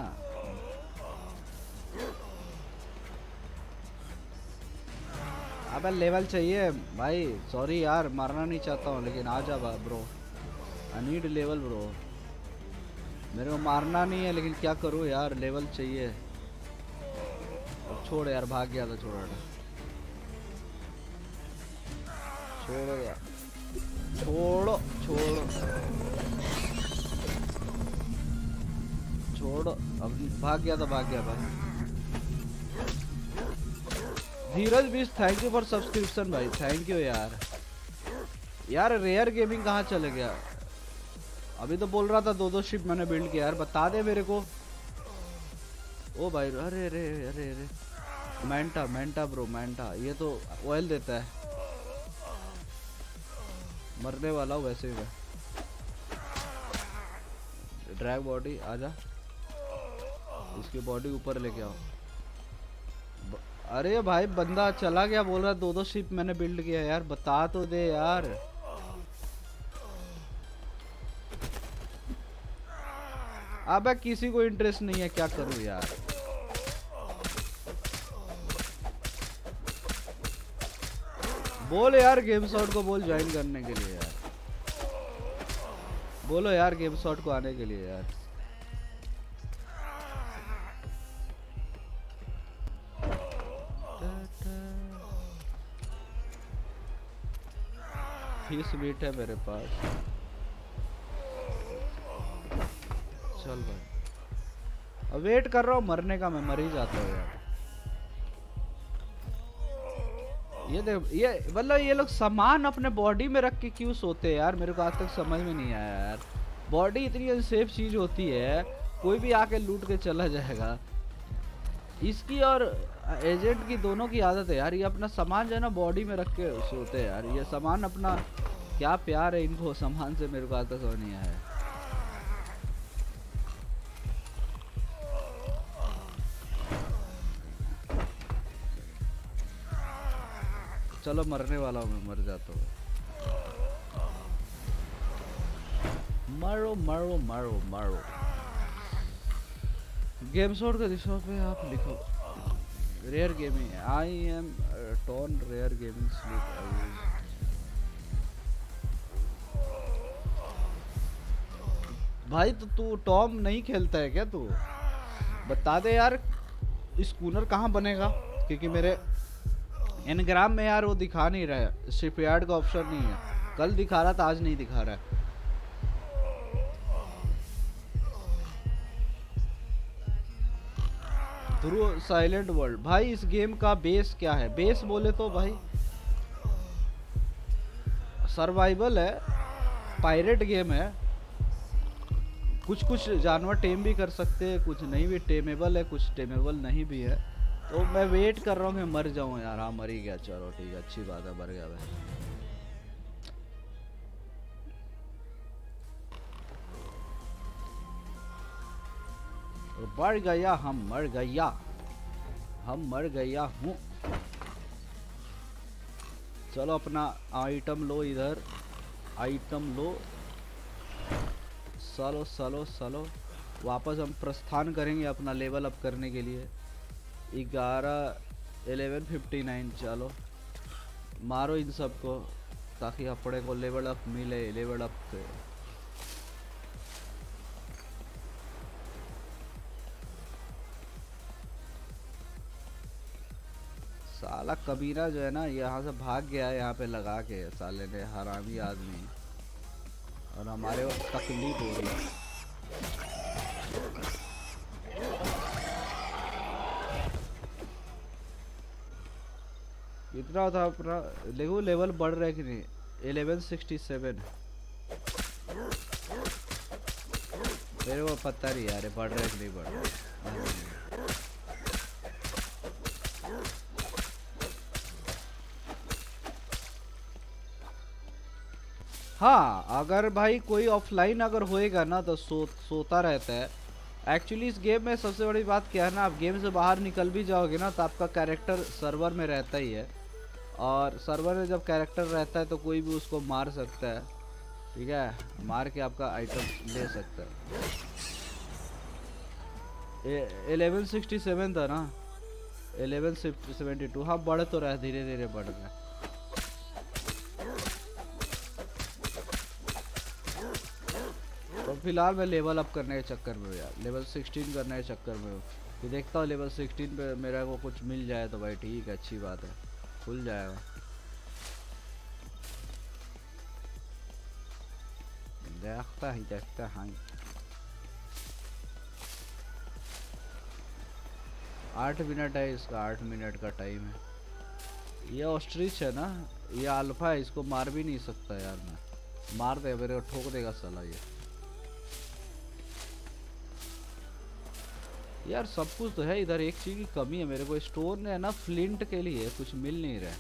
अबे लेवल चाहिए भाई। सॉरी यार मारना नहीं चाहता हूँ, लेकिन आ जा bro. I need level bro. मेरे को मारना नहीं है लेकिन क्या करूँ यार, लेवल चाहिए। छोड़ यार, भाग गया था। छोड़ छोड़ो यार, छोड़ो छोड़ो छोड़ो। अब भाग गया था, भाग गया भाई। धीरज बीस थैंक यू फॉर सब्सक्रिप्शन भाई, थैंक यू यार। यार रेयर गेमिंग कहाँ चले गया? अभी तो बोल रहा था 2-2 शिप मैंने बिल्ड किया यार, बता दे मेरे को। ओ भाई अरे अरे अरे अरे, मैंटा मैंटा ब्रो, मैंटा ये तो ऑयल देता है। मरने वाला हूँ वैसे ही मैं। ड्रैग बॉडी आजा, इसकी बॉडी ऊपर लेके आओ। अरे भाई बंदा चला गया, बोल रहा 2-2 शिप मैंने बिल्ड किया यार, बता तो दे यार। अबे किसी को इंटरेस्ट नहीं है, क्या करूं यार। बोल यार गेम शॉट को बोल ज्वाइन करने के लिए यार। बोलो यार गेम शॉट को आने के लिए यार। 28 मिनट है मेरे पास। चल भाई अब वेट कर रहा हूँ मरने का, मैं मर ही जाता हूँ यार। ये देख ये मतलब ये लोग सामान अपने बॉडी में रख के क्यों सोते हैं यार, मेरे को आज तक समझ में नहीं आया यार। बॉडी इतनी अनसेफ चीज होती है, कोई भी आके लूट के चला जाएगा। इसकी और एजेंट की दोनों की आदत है यार, ये अपना सामान जो है ना बॉडी में रख के सोते हैं यार। ये सामान अपना क्या प्यार है इनको सामान से, मेरे को आज तक समझ नहीं आया। चलो मरने वाला हूँ मैं, मर जाता हूँ। मारो मारो मारो मारो। गेम शॉट का दिशा पे आप लिखो rare gaming. I am ton rare gaming sleep. भाई तो तू टॉम नहीं खेलता है क्या? तू बता दे यार स्कूनर कहाँ बनेगा, क्योंकि मेरे एनग्राम में यार वो दिखा नहीं रहा है, शिपयार्ड का ऑप्शन नहीं है। कल दिखा रहा था, आज नहीं दिखा रहा है। Through silent world. भाई इस गेम का बेस क्या है? बेस बोले तो भाई सर्वाइवल है, पायरेट गेम है। कुछ कुछ जानवर टेम भी कर सकते हैं, कुछ नहीं भी टेमेबल है, कुछ टेमेबल नहीं भी है। तो मैं वेट कर रहा हूँ कि मर जाऊँ यार। हाँ मर ही गया, चलो ठीक है, अच्छी बात है, मर गया भाई। मर गया, हम मर गया, हम मर गया हूँ। चलो अपना आइटम लो, इधर आइटम लो। चलो चलो चलो वापस हम प्रस्थान करेंगे अपना लेवल अप करने के लिए। 11:59। चलो मारो इन सबको ताकि अपने को लेवल अप मिले, लेवल अप पे। साला कबीरा जो है ना यहाँ से भाग गया है, यहाँ पे लगा के साले ने, हरामी आदमी। और हमारे तकलीफ हो रही है। कितना था अपना? देखो लेवल बढ़ रहा है कि नहीं। 1167। मेरे को पता नहीं यार बढ़ रहा है कि नहीं बढ़ रहा है। हाँ अगर भाई कोई ऑफलाइन अगर होएगा ना तो सोता रहता है। एक्चुअली इस गेम में सबसे बड़ी बात क्या है ना, आप गेम से बाहर निकल भी जाओगे ना तो आपका कैरेक्टर सर्वर में रहता ही है। और सर्वर में जब कैरेक्टर रहता है तो कोई भी उसको मार सकता है, ठीक है, मार के आपका आइटम ले सकता है। 1167 था ना, 1172। हाँ बढ़ तो रहा है, धीरे धीरे बढ़ रहा है। तो फिलहाल मैं लेवल अप करने के चक्कर में हूँ यार, लेवल 16 करने के चक्कर में हूँ। तो देखता हूँ लेवल 16 पे मेरा को कुछ मिल जाए तो भाई ठीक है, अच्छी बात है, खुल जाएगा। देखता है 8 मिनट है इसका, 8 मिनट का टाइम है। ये ऑस्ट्रिच है ना, ये अल्फा है, इसको मार भी नहीं सकता यार मैं। मार दे मेरे को, ठोक देगा साला ये। यार सब कुछ तो है इधर, एक चीज की कमी है मेरे को। स्टोन है ना फ्लिंट के लिए कुछ मिल नहीं रहा है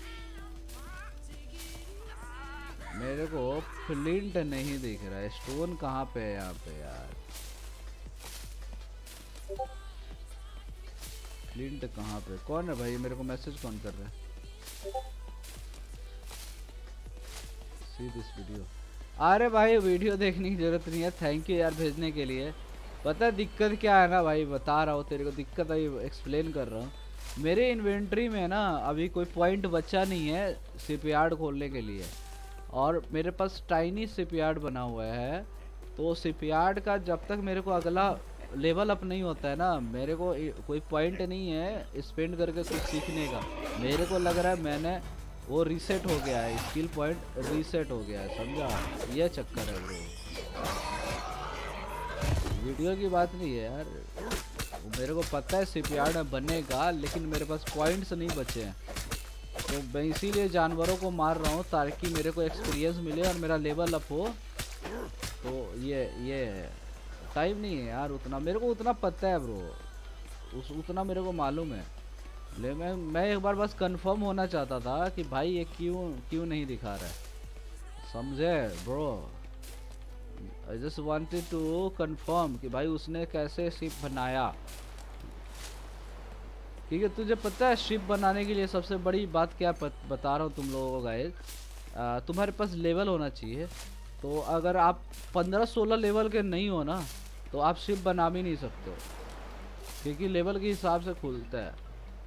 मेरे को, फ्लिंट नहीं दिख रहा है। स्टोन कहाँ पे है यहाँ पे यार? फ्लिंट कहाँ पे? कौन है भाई मेरे को मैसेज कौन कर रहा है? See this video. अरे भाई वीडियो देखने की जरूरत नहीं है, थैंक यू यार भेजने के लिए। पता है दिक्कत क्या है ना भाई, बता रहा हूँ तेरे को दिक्कत है, एक्सप्लेन कर रहा हूँ। मेरे इन्वेंट्री में ना अभी कोई पॉइंट बचा नहीं है शिपयार्ड खोलने के लिए, और मेरे पास टाइनी शिपयार्ड बना हुआ है। तो शिपयार्ड का जब तक मेरे को अगला लेवल अप नहीं होता है ना, मेरे को कोई पॉइंट नहीं है स्पेंड करके कुछ सीखने का। मेरे को लग रहा है मैंने वो रीसेट हो गया है, स्किल पॉइंट रीसेट हो गया है, समझा? ये चक्कर है ब्रो, वीडियो की बात नहीं है यार। मेरे को पता है शिपयार्ड में बनेगा, लेकिन मेरे पास पॉइंट्स नहीं बचे हैं, तो मैं इसीलिए जानवरों को मार रहा हूँ ताकि मेरे को एक्सपीरियंस मिले और मेरा लेवल अप हो। तो ये टाइम नहीं है यार उतना, मेरे को उतना पता है ब्रो, उतना मेरे को मालूम है। ले मैं एक बार बस कंफर्म होना चाहता था कि भाई ये क्यों नहीं दिखा रहा है, समझे bro? I just wanted to confirm कि भाई उसने कैसे शिप बनाया। ठीक है, तुझे पता है शिप बनाने के लिए सबसे बड़ी बात क्या बता रहा हूँ तुम लोगों को गाइस, तुम्हारे पास लेवल होना चाहिए। तो अगर आप 15-16 लेवल के नहीं हो ना, तो आप शिप बना भी नहीं सकते हो, क्योंकि लेवल के हिसाब से खुलता है।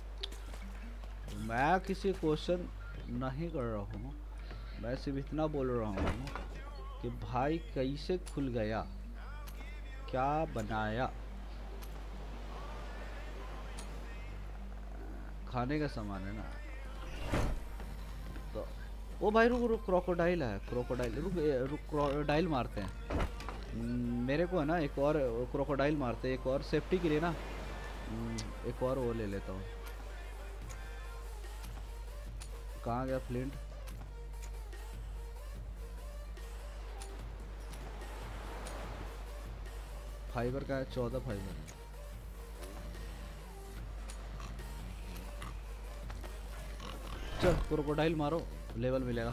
मैं किसी क्वेश्चन नहीं कर रहा हूँ, मैं सिर्फ इतना बोल रहा हूँ कि भाई कैसे खुल गया, क्या बनाया। खाने का सामान है ना, तो ओ भाई रुक, क्रोकोडाइल है, क्रोकोडाइल, रुक क्रोकोडाइल मारते हैं। मेरे को है ना एक और क्रोकोडाइल मारते हैं, एक और सेफ्टी के लिए ना, एक और वो ले लेता हूँ। कहाँ गया फ्लिंट? फाइबर का है, 14 फाइबर। चल क्रोकोडाइल मारो, लेवल मिलेगा।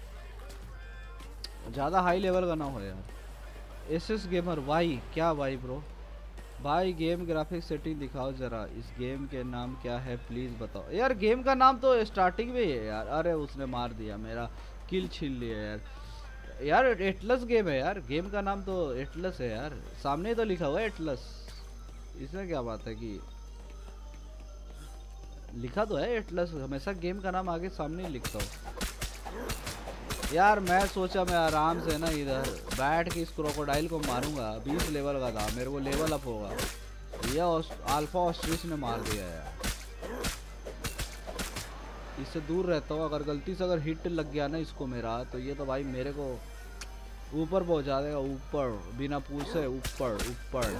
ज़्यादा हाई लेवल का ना हो यार। एसएस गेमर वाई, क्या वाई ब्रो? भाई गेम ग्राफिक्स सेटिंग दिखाओ जरा, इस गेम के नाम क्या है प्लीज़ बताओ। यार गेम का नाम तो स्टार्टिंग में ही है यार। अरे उसने मार दिया, मेरा किल छीन लिया यार। यार एटलस गेम है यार, गेम का नाम तो एटलस है यार, सामने तो लिखा हुआ है एटलस। इसमें क्या बात है कि लिखा तो है एटलस, हमेशा गेम का नाम आगे सामने ही लिखता हूँ यार। मैं सोचा मैं आराम से ना इधर बैठ के इस क्रोकोडाइल को मारूंगा, 20 लेवल का था, मेरे को लेवल अप होगा। ये अल्फा ऑस्ट्रिच ने मार दिया यार। इससे दूर रहता हूँ, अगर गलती से अगर हिट लग गया ना इसको मेरा, तो ये तो भाई मेरे को ऊपर पहुंचा देगा, ऊपर बिना पूछे, ऊपर ऊपर।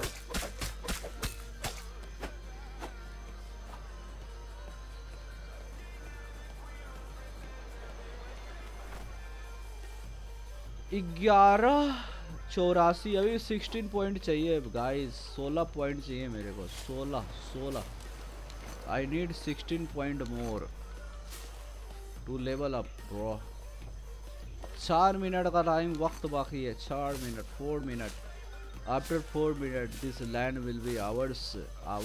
ग्यारह 84, अभी 16 पॉइंट चाहिए गाइस, 16 पॉइंट चाहिए मेरे को, 16 I need 16 point more to level up bro. 4 minute का टाइम वक्त बाकी है, 4 minute, 4 minute. After 4 minute this land will be ours.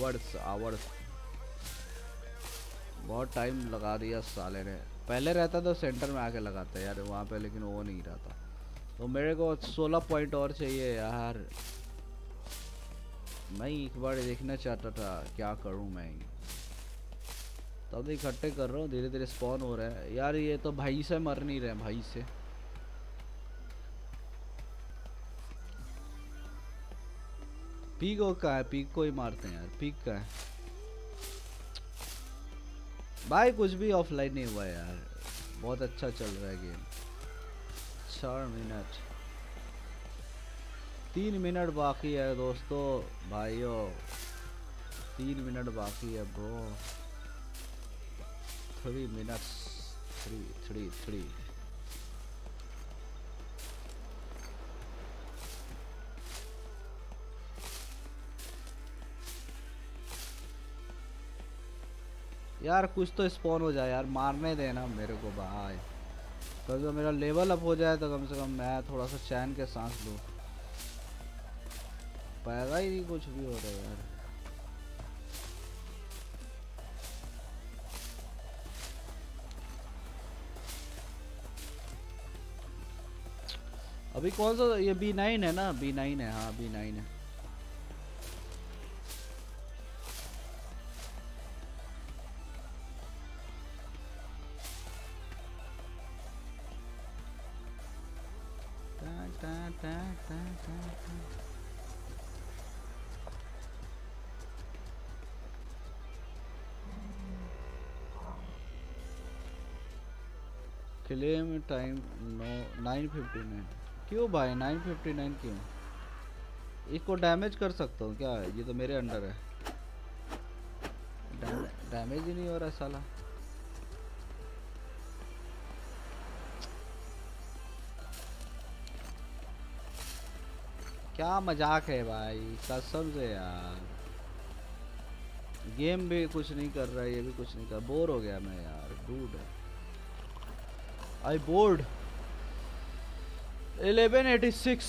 बहुत टाइम लगा दिया साले ने। पहले रहता तो सेंटर में आके लगाता यार वहाँ पे, लेकिन वो नहीं रहता। तो मेरे को 16 पॉइंट और चाहिए यार। मैं एक बार देखना चाहता था क्या करूं मैं, तब इकट्ठे कर रहा हूँ, धीरे धीरे स्पॉन हो रहा है यार। ये तो भाई से मर नहीं रहे, भाई से। पीक का है, पीक को ही मारते हैं यार, पीक का है भाई। कुछ भी ऑफलाइन नहीं हुआ यार, बहुत अच्छा चल रहा है गेम। 4 मिनट, 3 मिनट बाकी है दोस्तों भाइयों, 3 मिनट बाकी है ब्रो। 3 मिनट्स, 3 यार कुछ तो स्पॉन हो जाए यार, मारने देना मेरे को भाई। तो जो मेरा लेवल अप हो जाए तो कम से कम मैं थोड़ा सा चैन के सांस लूँ। पैदा ही नहीं कुछ भी हो रहा है यार। अभी कौन सा ये B9 है ना, B9 है, हाँ B9 है। Claim time no 959। क्यों भाई 959 क्यों? इसको डैमेज कर सकता हूँ क्या? ये तो मेरे अंडर है। डैमेज ही नहीं हो रहा साला। क्या मजाक है भाई कसम से यार। गेम भी कुछ नहीं कर रहा है, ये भी कुछ नहीं कर। बोर हो गया मैं यार डूड। आई बोर्ड। 1186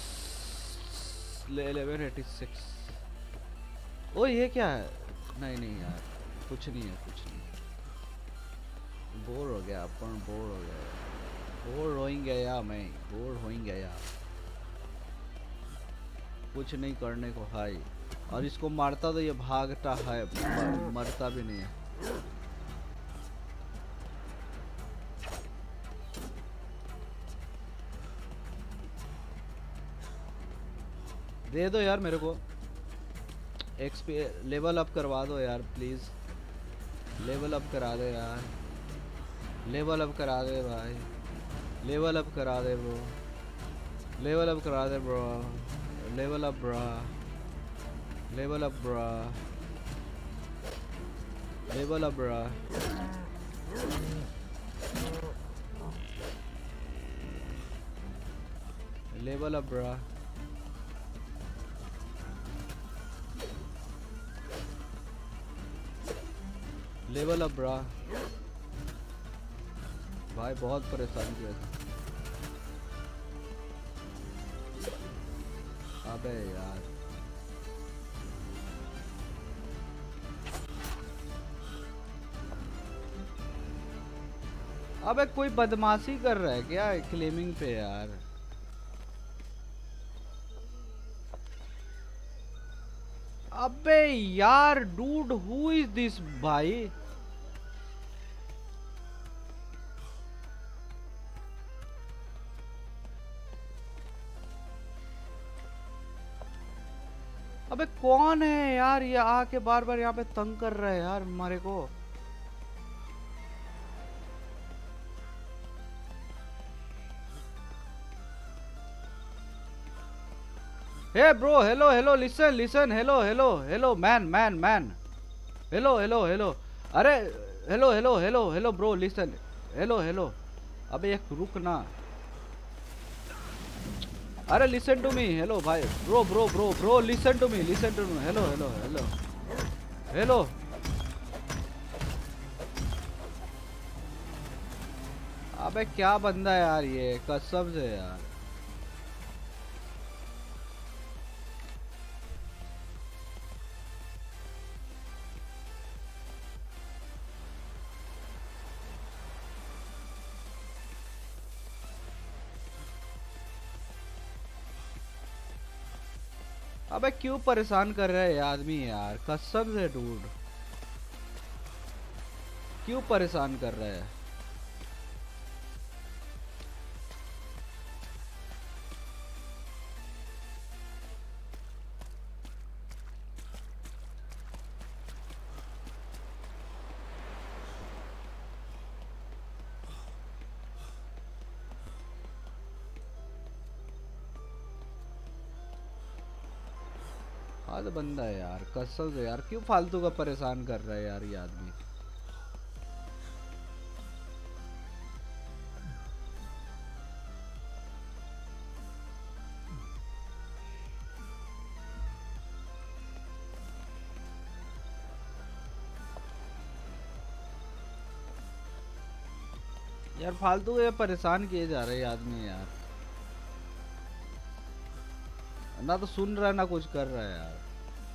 ओ ये क्या है? नहीं नहीं यार कुछ नहीं है कुछ नहीं। बोर हो गया अपन, बोर हो गया, बोर हो गया मैं, बोर हो गया। कुछ नहीं करने को है। और इसको मारता तो ये भागता है, मरता भी नहीं है। दे दो यार मेरे को एक्सपी, लेवल अप करवा दो यार प्लीज। लेवल अप करा दे यार, लेवल अप करा दे भाई, लेवल अप करा दे ब्रो, लेवल अप करा दे bro, level up bro, level up bro, level up bro. Level up bro. Level up bro. भाई बहुत परेशान किया था। अबे यार अबे कोई बदमाशी कर रहा है क्या क्लेमिंग पे यार? अबे यार डूड हु इज दिस भाई? अबे कौन है यार ये आके बार बार यहाँ पे तंग कर रहा है यार हमारे को। Hey bro hello hello listen listen hello hello hello man man man hello hello hello अरे hello hello hello hello bro listen hello hello. अबे एक रुक ना। अरे लिसन टू मी हेलो भाई bro bro bro bro listen to me hello hello hello hello. अबे क्या बंदा है यार ये कसम से यार। अबे क्यों परेशान कर रहा है ये आदमी यार कसम से डूड। क्यों परेशान कर रहा है? हद बंदा है यार कसम से यार। क्यों फालतू का परेशान कर रहा है यार ये आदमी। यार फालतू ये परेशान किए जा रहे हैं आदमी यार। ना तो सुन रहा है ना कुछ कर रहा है यार।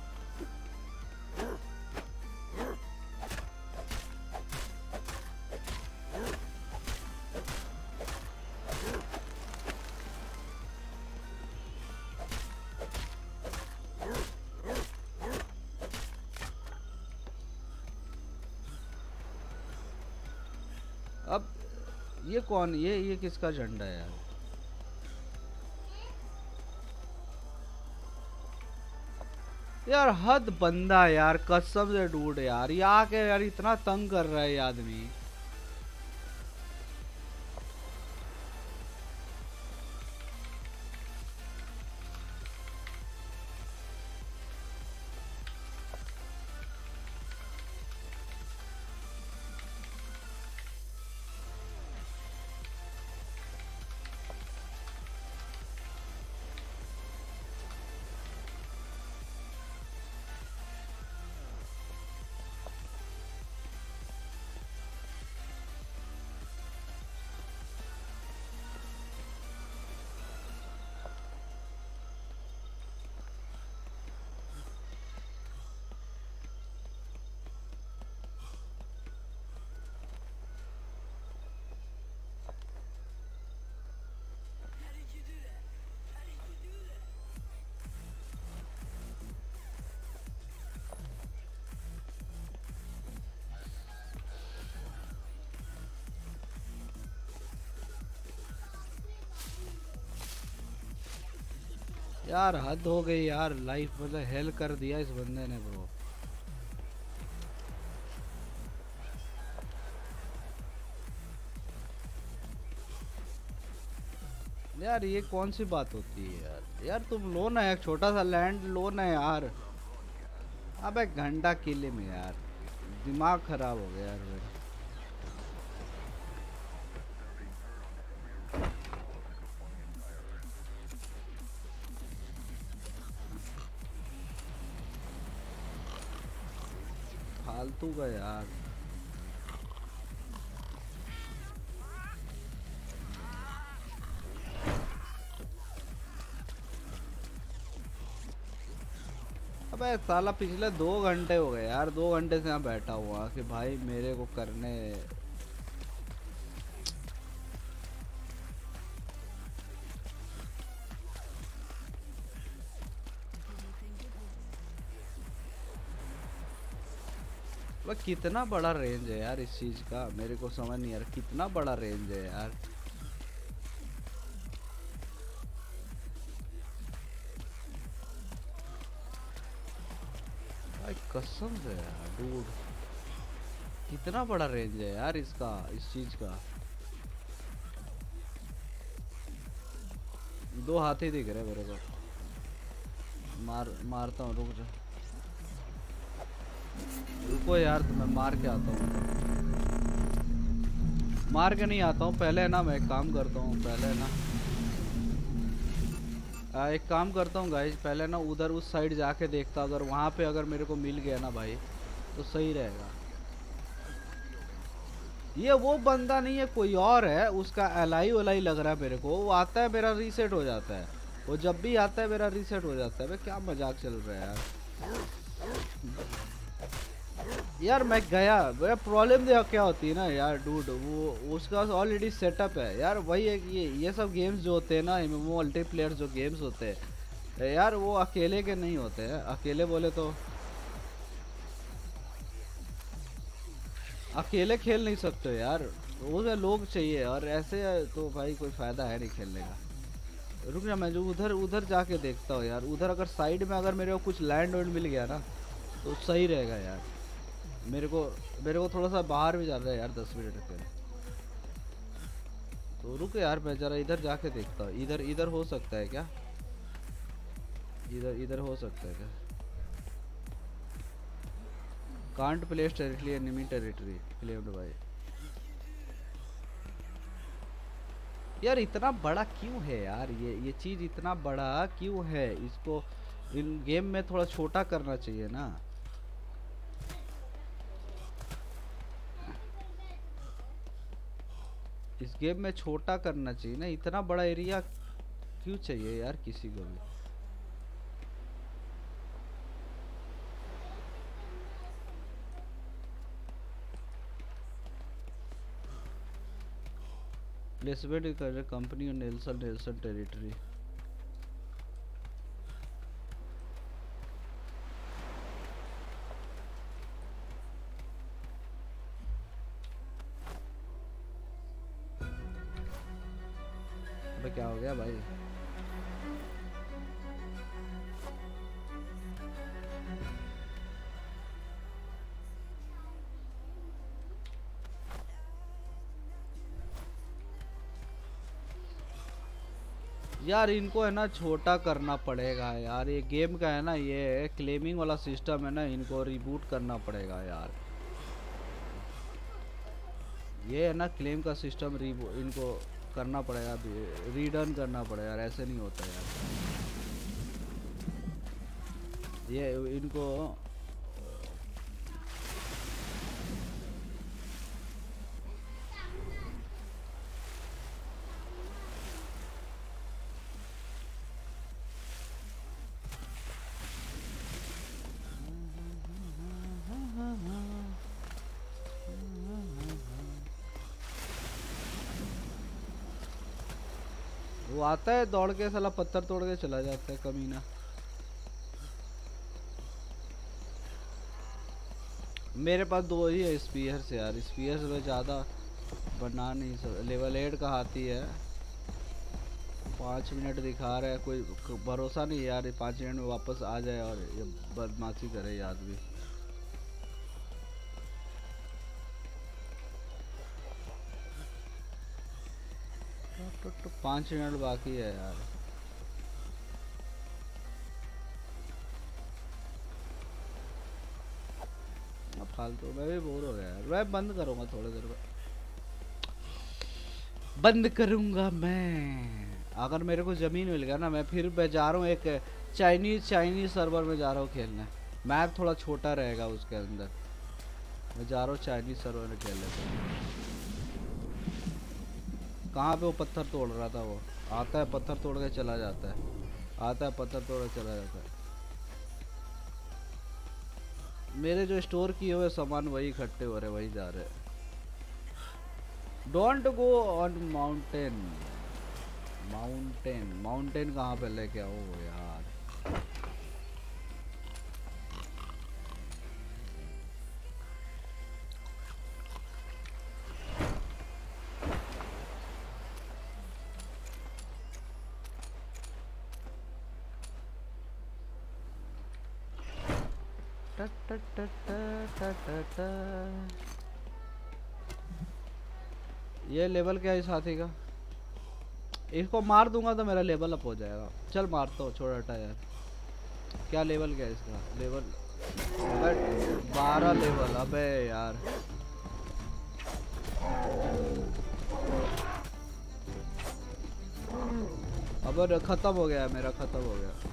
अब ये कौन ये किसका झंडा है यार? यार हद बंदा यार कसम से डूड यार। ये आके यार इतना तंग कर रहा है ये आदमी। यार हद हो गई यार, लाइफ मतलब हेल कर दिया इस बंदे ने ब्रो। यार ये कौन सी बात होती है यार, यार तुम लो ना एक छोटा सा लैंड लो ना यार। अबे घंटा किले में यार, दिमाग खराब हो गया यार मेरा। फालतू का यार। अबे साला पिछले 2 घंटे हो गए यार, 2 घंटे से यहाँ बैठा हुआ कि भाई मेरे को करने। वह कितना बड़ा रेंज है यार इस चीज का, मेरे को समझ नहीं आ रहा कितना बड़ा रेंज है यार। भाई कसम से यार डूड, कितना बड़ा रेंज है यार इसका, इस चीज का। 2 हाथी दिख रहे मेरे को। मारता हूँ, रुक जा, रुको यार, तो मैं मार के आता हूँ। मार के नहीं आता हूँ, पहले ना मैं एक काम करता हूँ, पहले ना एक काम करता हूँ गाइज, पहले ना उधर उस साइड जाके देखता, अगर वहाँ पे अगर मेरे को मिल गया ना भाई तो सही रहेगा। ये वो बंदा नहीं है, कोई और है, उसका एलाई वलाई लग रहा है मेरे को। वो आता है मेरा रीसेट हो जाता है, वो जब भी आता है मेरा रीसेट हो जाता है। भाई क्या मजाक चल रहा है यार मैं गया, मेरा प्रॉब्लम देखा क्या होती है ना यार डूड, वो उसका ऑलरेडी सेटअप है यार। वही है कि ये सब गेम्स जो होते हैं ना, MMO मल्टीप्लेयर जो गेम्स होते हैं यार, वो अकेले के नहीं होते हैं। अकेले बोले तो अकेले खेल नहीं सकते यार, उसमें लोग चाहिए, और ऐसे तो भाई कोई फायदा है नहीं खेलने का। रुक जा, मैं जो उधर जाके देखता हूँ यार, उधर अगर साइड में अगर मेरे को कुछ लैंड वैंड मिल गया ना तो सही रहेगा यार। मेरे को थोड़ा सा बाहर भी जाना है यार 10 मिनट के। तो रुक यार, मैं जरा इधर जाके देखता हूँ। इधर हो सकता है क्या? इधर हो सकता है क्या? Can't place territory enemy territory claimed by. यार इतना बड़ा क्यों है यार, ये चीज इतना बड़ा क्यों है? इसको इन गेम में थोड़ा छोटा करना चाहिए ना। इस गेम में छोटा करना चाहिए ना, इतना बड़ा एरिया क्यों चाहिए यार किसी को भी। प्लेसमेंट कर कंपनी और नेल्सन टेरिटरी। अबे क्या हो गया भाई? यार इनको है ना छोटा करना पड़ेगा यार, ये गेम का है ना, ये क्लेमिंग वाला सिस्टम है ना, इनको रिबूट करना पड़ेगा यार। ये है ना क्लेम का सिस्टम, इनको करना पड़ेगा, रीडन करना पड़ेगा यार, ऐसे नहीं होता यार। ये इनको वो आता है दौड़ के, साला पत्थर तोड़ के चला जाता है कमीना। मेरे पास 2 ही है स्पीयर्स यार, स्पीयर्स में ज़्यादा बना नहीं सकता। लेवल 8 का हाथी है, 5 मिनट दिखा रहा है, कोई भरोसा नहीं यार, 5 मिनट में वापस आ जाए और ये बदमाशी करे ये आदमी। तो 5 मिनट बाकी है यार। अब फालतू मैं भी बोर हो गया यार, मैं बंद करूंगा थोड़ी देर में, बंद करूंगा मैं। अगर मेरे को जमीन मिल गया ना, मैं फिर मैं जा रहा हूँ एक चाइनीज सर्वर में जा रहा हूँ खेलने। मैप थोड़ा छोटा रहेगा उसके अंदर, मैं जा रहा हूँ चाइनीज सर्वर में खेलने। कहाँ पे वो पत्थर तोड़ रहा था, वो आता है पत्थर तोड़ के चला जाता है, आता है पत्थर तोड़ के चला जाता है। मेरे जो स्टोर किए हुए सामान वही इकट्ठे हो रहे, वही जा रहे। Don't go on mountain. Mountain कहाँ पे लेके आओ यार। ये लेवल क्या है साथी का? इसको मार दूंगा तो मेरा लेवल अप हो जाएगा। चल मारता हूँ, छोड़ हटा यार। क्या लेवल क्या है इसका? Level 12 level. अबे यार अब खत्म हो गया, मेरा खत्म हो गया।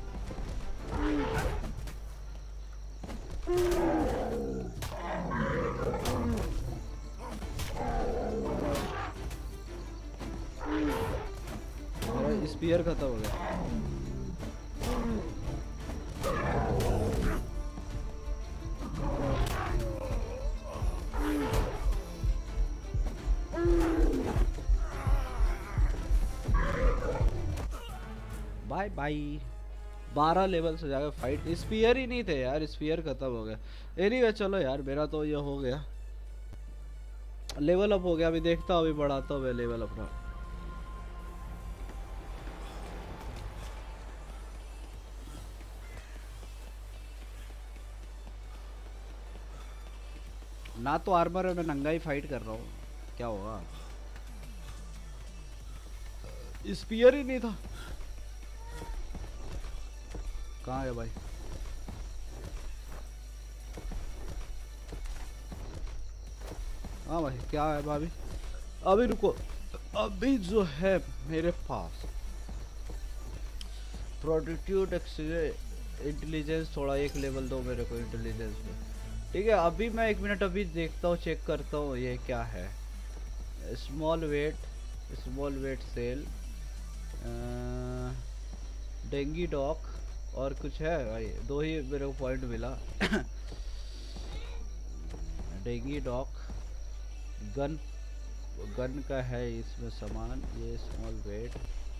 मेरा स्पीयर खत्म हो गया। Bye bye. 12 लेवल से जाकर फाइट, स्पीयर ही नहीं थे यार, स्पीयर खत्म हो गया। एनीवे चलो यार, मेरा तो ये हो गया, लेवल अप हो गया। अभी देखता हूँ, अभी बढ़ाता हूँ लेवल अपना। ना तो आर्मर है, मैं नंगा ही फाइट कर रहा हूँ, क्या होगा? स्पीयर ही नहीं था। कहाँ है भाई? हाँ भाई क्या है भाभी? अभी रुको, अभी जो है मेरे पास प्रोडक्टिव इंटेलिजेंस, थोड़ा एक लेवल दो मेरे को इंटेलिजेंस में, ठीक है? अभी मैं 1 मिनट अभी देखता हूँ, चेक करता हूँ ये क्या है। Small wet sail, dinghy dock और कुछ है भाई, 2 ही मेरे को पॉइंट मिला। डेंगी डॉक, गन का है इसमें सामान, ये स्मॉल वेट।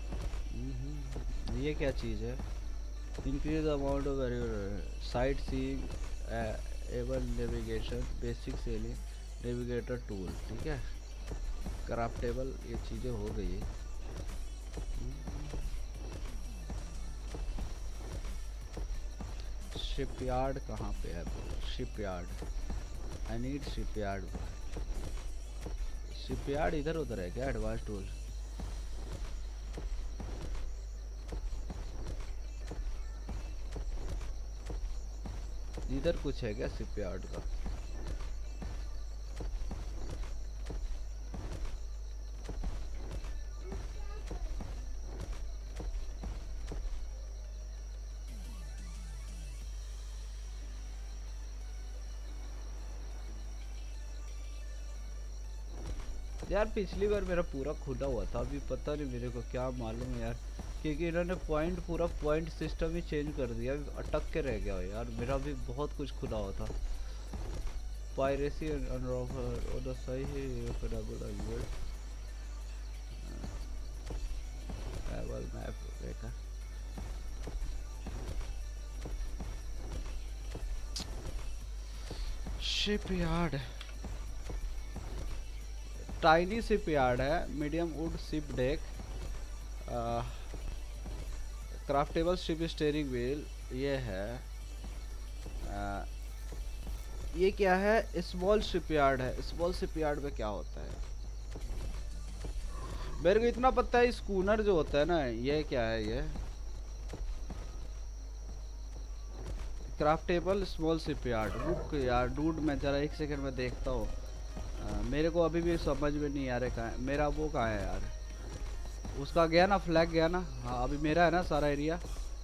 ये क्या चीज़ है? Increase amount of sight seeing, able navigation, basic sailing, navigator tool, ठीक है? क्राफ्टेबल, ये चीज़ें हो गई है। शिपयार्ड कहाँ पे है? Shipyard, I need shipyard. Shipyard इधर उधर है क्या? एडवांस टूल, इधर कुछ है क्या शिपयार्ड का? यार पिछली बार मेरा पूरा खुला हुआ था, अभी पता नहीं मेरे को, क्या मालूम है यार, क्योंकि इन्होंने पूरा पॉइंट सिस्टम ही चेंज कर दिया, अटक के रह गया यार। मेरा भी बहुत कुछ खुला हुआ था। पायरेसी और सही है मैप देखा। शिपयार्ड, टाइनी शिपयार्ड है, medium wood ship deck, craftable ship steering wheel ये है। ये क्या है? स्मॉल शिपयार्ड है। स्मॉल शिपयार्ड में क्या होता है? मेरे को इतना पता है, स्कूनर जो होता है ना, ये क्या है? ये क्राफ्टेबल स्मॉल शिपयार्ड। रुक यार डूड, मैं जरा एक सेकंड में देखता हूँ। मेरे को अभी भी समझ में नहीं आ रहा कहाँ है मेरा वो, कहाँ है यार? उसका गया ना, फ्लैग गया ना। हाँ अभी मेरा है ना सारा एरिया।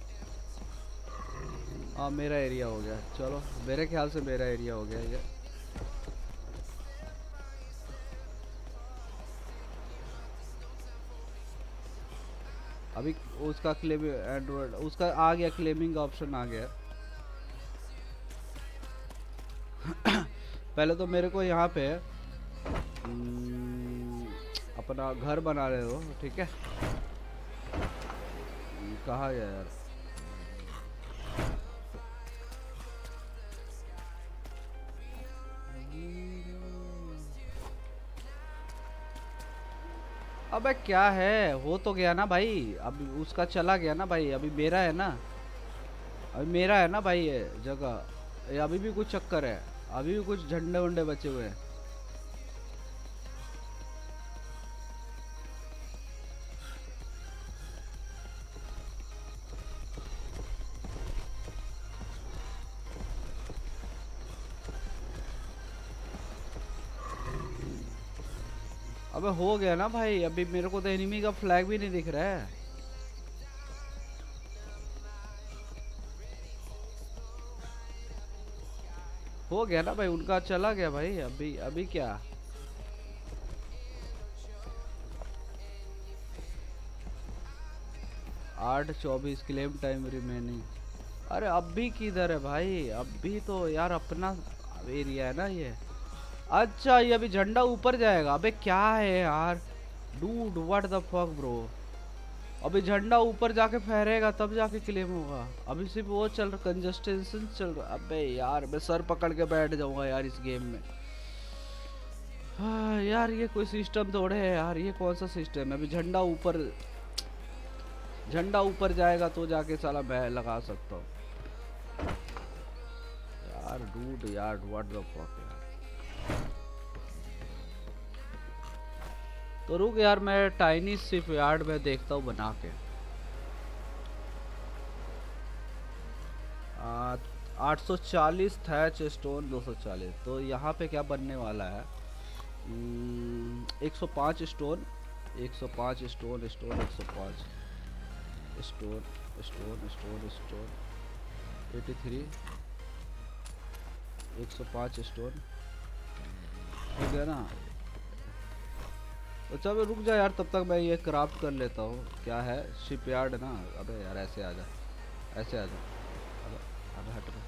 हाँ मेरा एरिया हो गया। चलो मेरे ख्याल से मेरा एरिया हो गया ये। अभी उसका क्लेम एंड्रॉइड उसका आ गया, क्लेमिंग का ऑप्शन आ गया। पहले तो मेरे को यहाँ पे अपना घर बना रहे हो, ठीक है? कहाँ गया यार? अबे क्या है? हो तो गया ना भाई, अभी उसका चला गया ना भाई, अभी मेरा है ना, अभी मेरा है ना भाई ये जगह। ये अभी भी कुछ चक्कर है, अभी भी कुछ झंडे वंडे बचे हुए हैं। अबे हो गया ना भाई, अभी मेरे को तो एनिमी का फ्लैग भी नहीं दिख रहा है। हो गया ना भाई, उनका चला गया भाई। अभी अभी क्या? आठ 24 क्लेम टाइम रिमेनिंग। अरे अभी किधर है भाई? अभी तो यार अपना एरिया है ना ये। अच्छा ये अभी झंडा ऊपर जाएगा? अबे क्या है यार dude, what the fuck bro. अभी झंडा ऊपर जाके फहरेगा तब जाके क्लेम होगा। अभी सिर्फ वो चल रहा, कंजस्टेंशन चल रहा। अबे यार मैं सर पकड़ के बैठ जाऊंगा यार इस गेम में। हाँ यार ये कोई सिस्टम थोड़े है यार, ये कौन सा सिस्टम है? अभी झंडा ऊपर जाएगा तो जाके साला मैं लगा सकता हूँ यार। डूड यार व्हाट द फक यार। तो रुक यार, मैं टाइनी शिप यार्ड में देखता हूँ बना के। 840 थैच स्टोन 240। तो यहाँ पे क्या बनने वाला है? 105 stone 105 stone stone 105 stone stone stone stone 83 105 stone हो गया ना। अच्छा मैं रुक जा यार, तब तक मैं ये क्राफ्ट कर लेता हूँ। क्या है? शिपयार्ड ना। अबे यार ऐसे आ जा, ऐसे आ जा। अबे हट रहा।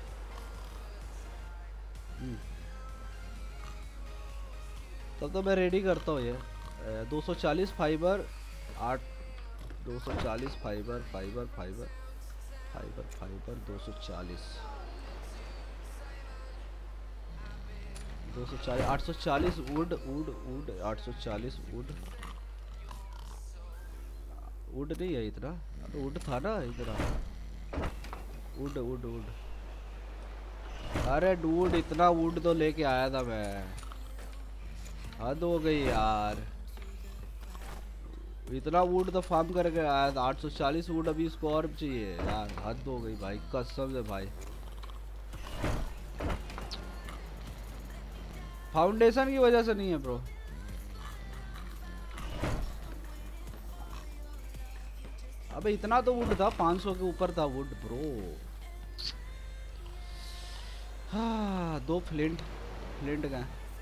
तब तो मैं रेडी करता हूँ ये। 240 fibre 240 fibre fibre fibre fibre fibre 240 840 wood wood wood 840 wood wood नहीं है इतना। वुड था ना इतना। Wood wood wood. अरे डूड इतना वुड तो लेके आया था मैं। हद हो गई यार, इतना वुड तो फार्म करके आया था। 840 वुड अभी इसको और चाहिए यार। हद हो गई भाई कसम से भाई। फाउंडेशन की वजह से नहीं है ब्रो। अबे इतना तो वुड था, 500 के ऊपर था वुड ब्रो। हाँ 2 फ्लिंट गए।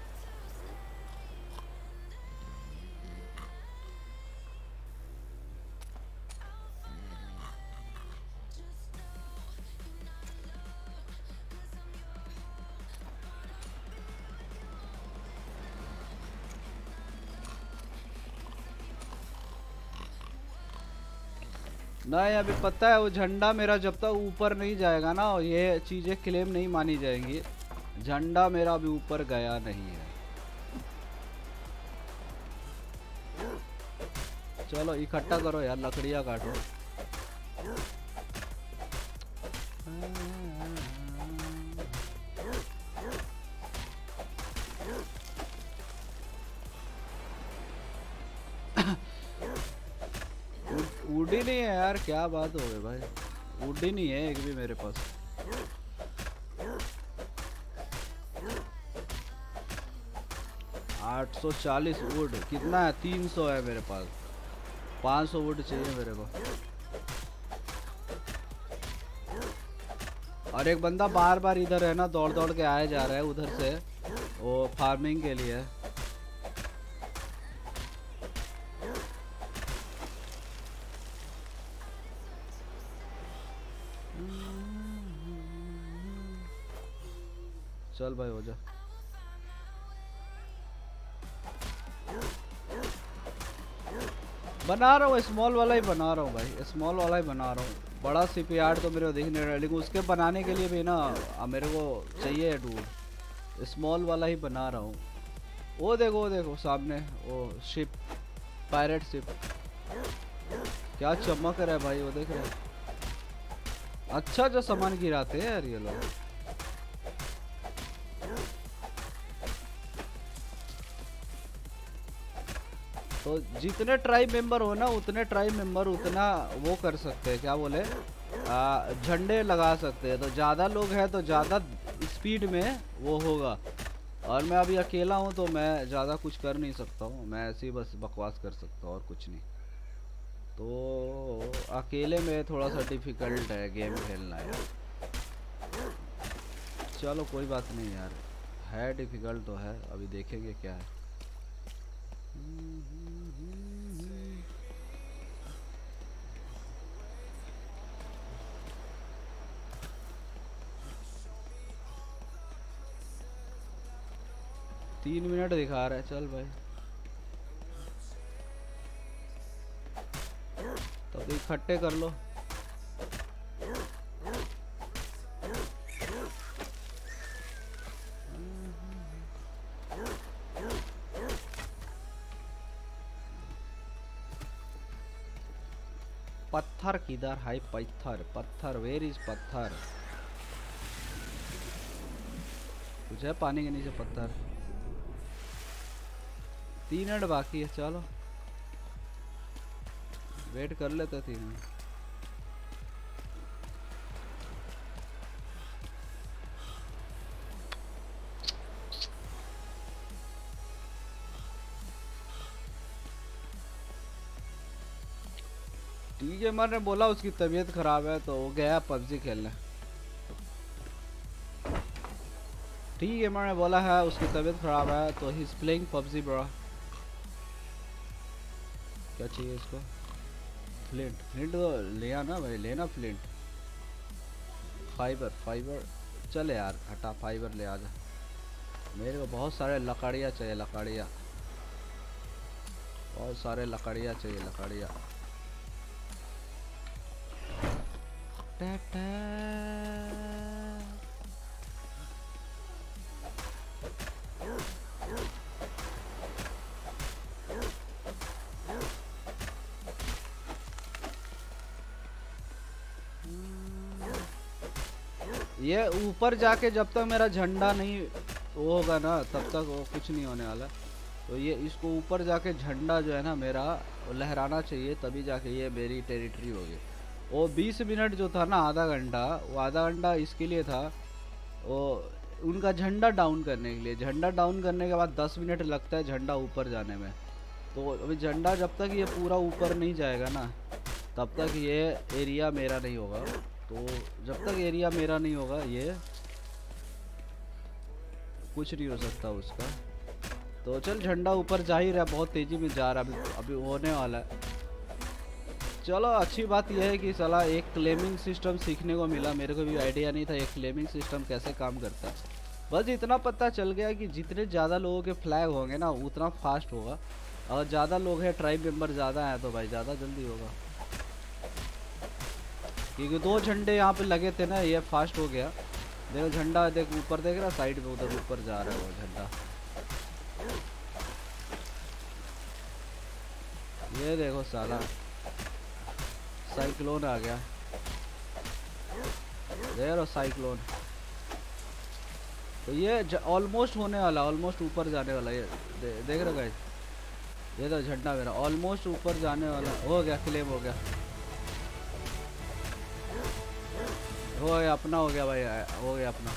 नहीं अभी पता है वो झंडा मेरा जब तक ऊपर नहीं जाएगा ना, ये चीजें क्लेम नहीं मानी जाएंगी। झंडा मेरा अभी ऊपर गया नहीं है। चलो इकट्ठा करो यार, लकड़ियाँ काटो। वुड ही नहीं है यार, क्या बात हो गई भाई, वुड ही नहीं है एक भी मेरे पास। $840 वुड कितना है? 300 है मेरे पास। 500 वुड चाहिए मेरे को। और एक बंदा बार बार इधर है ना, दौड़ दौड़ के आया जा रहा है उधर से, वो फार्मिंग के लिए। चल भाई हो जा। बना रहा हूँ स्मॉल वाला ही बना रहा हूँ भाई, स्मॉल वाला ही बना रहा हूँ। बड़ा शिपयार्ड तो मेरे को दिख नहीं रहा, लेकिन उसके बनाने के लिए भी ना मेरे को चाहिए टूल। स्मॉल वाला ही बना रहा हूँ। वो देखो सामने वो शिप, पायरेट शिप, क्या चमक रहा है भाई, वो देख रहे हैं। अच्छा जो सामान गिराते हैं यार ये लोग। तो जितने ट्राइब मेंबर हो ना, उतने ट्राइब मेंबर उतना वो कर सकते हैं, क्या बोले, झंडे लगा सकते हैं। तो ज़्यादा लोग हैं तो ज़्यादा स्पीड में वो होगा। और मैं अभी अकेला हूँ तो मैं ज़्यादा कुछ कर नहीं सकता हूँ, मैं ऐसे ही बस बकवास कर सकता हूँ और कुछ नहीं। तो अकेले में थोड़ा सा डिफ़िकल्ट है गेम खेलना यार। चलो कोई बात नहीं यार, है डिफ़िकल्ट तो है, अभी देखेंगे क्या है। 3 मिनट दिखा रहा है। चल भाई तब इकट्ठे कर लो। पत्थर किधर है? पत्थर वेयर इज पत्थर? कुछ है पानी के नीचे पत्थर? 3 मिनट बाकी है, चलो वेट कर लेते 3 मिनट। टीजेमर ने बोला उसकी तबीयत खराब है तो वो गया पबजी खेलने। टीजेमर ने बोला है उसकी तबीयत खराब है तो he is playing PUBG bro. क्या चाहिए इसको? फ्लिंट। फ्लिंट तो लिया ना भाई, लेना फ्लिंट। फाइबर चले यार, हटा फाइबर ले आजा। मेरे को बहुत सारे लकड़ियाँ चाहिए, लकड़ियाँ बहुत सारे लकड़ियाँ चाहिए, लकड़ियाँ। ये ऊपर जाके जब तक मेरा झंडा नहीं वो होगा ना तब तक वो कुछ नहीं होने वाला। तो ये इसको ऊपर जाके झंडा जो है ना मेरा लहराना चाहिए, तभी जाके ये मेरी टेरिटरी होगी। वो 20 मिनट जो था ना, आधा घंटा, वो आधा घंटा इसके लिए था, वो उनका झंडा डाउन करने के लिए। झंडा डाउन करने के बाद 10 मिनट लगता है झंडा ऊपर जाने में। तो अभी झंडा जब तक ये पूरा ऊपर नहीं जाएगा ना तब तक ये एरिया मेरा नहीं होगा। तो जब तक एरिया मेरा नहीं होगा ये कुछ नहीं हो सकता उसका। तो चल झंडा ऊपर जा ही रहा है, बहुत तेज़ी में जा रहा है, अभी होने वाला है। चलो अच्छी बात यह है कि साला एक क्लेमिंग सिस्टम सीखने को मिला। मेरे को भी आइडिया नहीं था एक क्लेमिंग सिस्टम कैसे काम करता है। बस इतना पता चल गया कि जितने ज़्यादा लोगों के फ्लैग होंगे ना उतना फास्ट होगा। अगर ज़्यादा लोग हैं, ट्राइब मेंबर ज़्यादा हैं तो भाई ज़्यादा जल्दी होगा। क्योंकि 2 झंडे यहाँ पे लगे थे ना, ये फास्ट हो गया। देखो झंडा, देख ऊपर देख रहा, साइड पे उधर ऊपर जा रहा है वो झंडा। ये देखो साला साइक्लोन आ गया, देख रहे हो साइक्लोन। तो ये ऑलमोस्ट होने वाला, ऑलमोस्ट ऊपर जाने वाला। ये देख रहे हो गाइस, ये तो झंडा मेरा ऑलमोस्ट ऊपर जाने वाला। हो गया, क्लेम हो गया, हो गया अपना, हो गया भाई, हो गया अपना।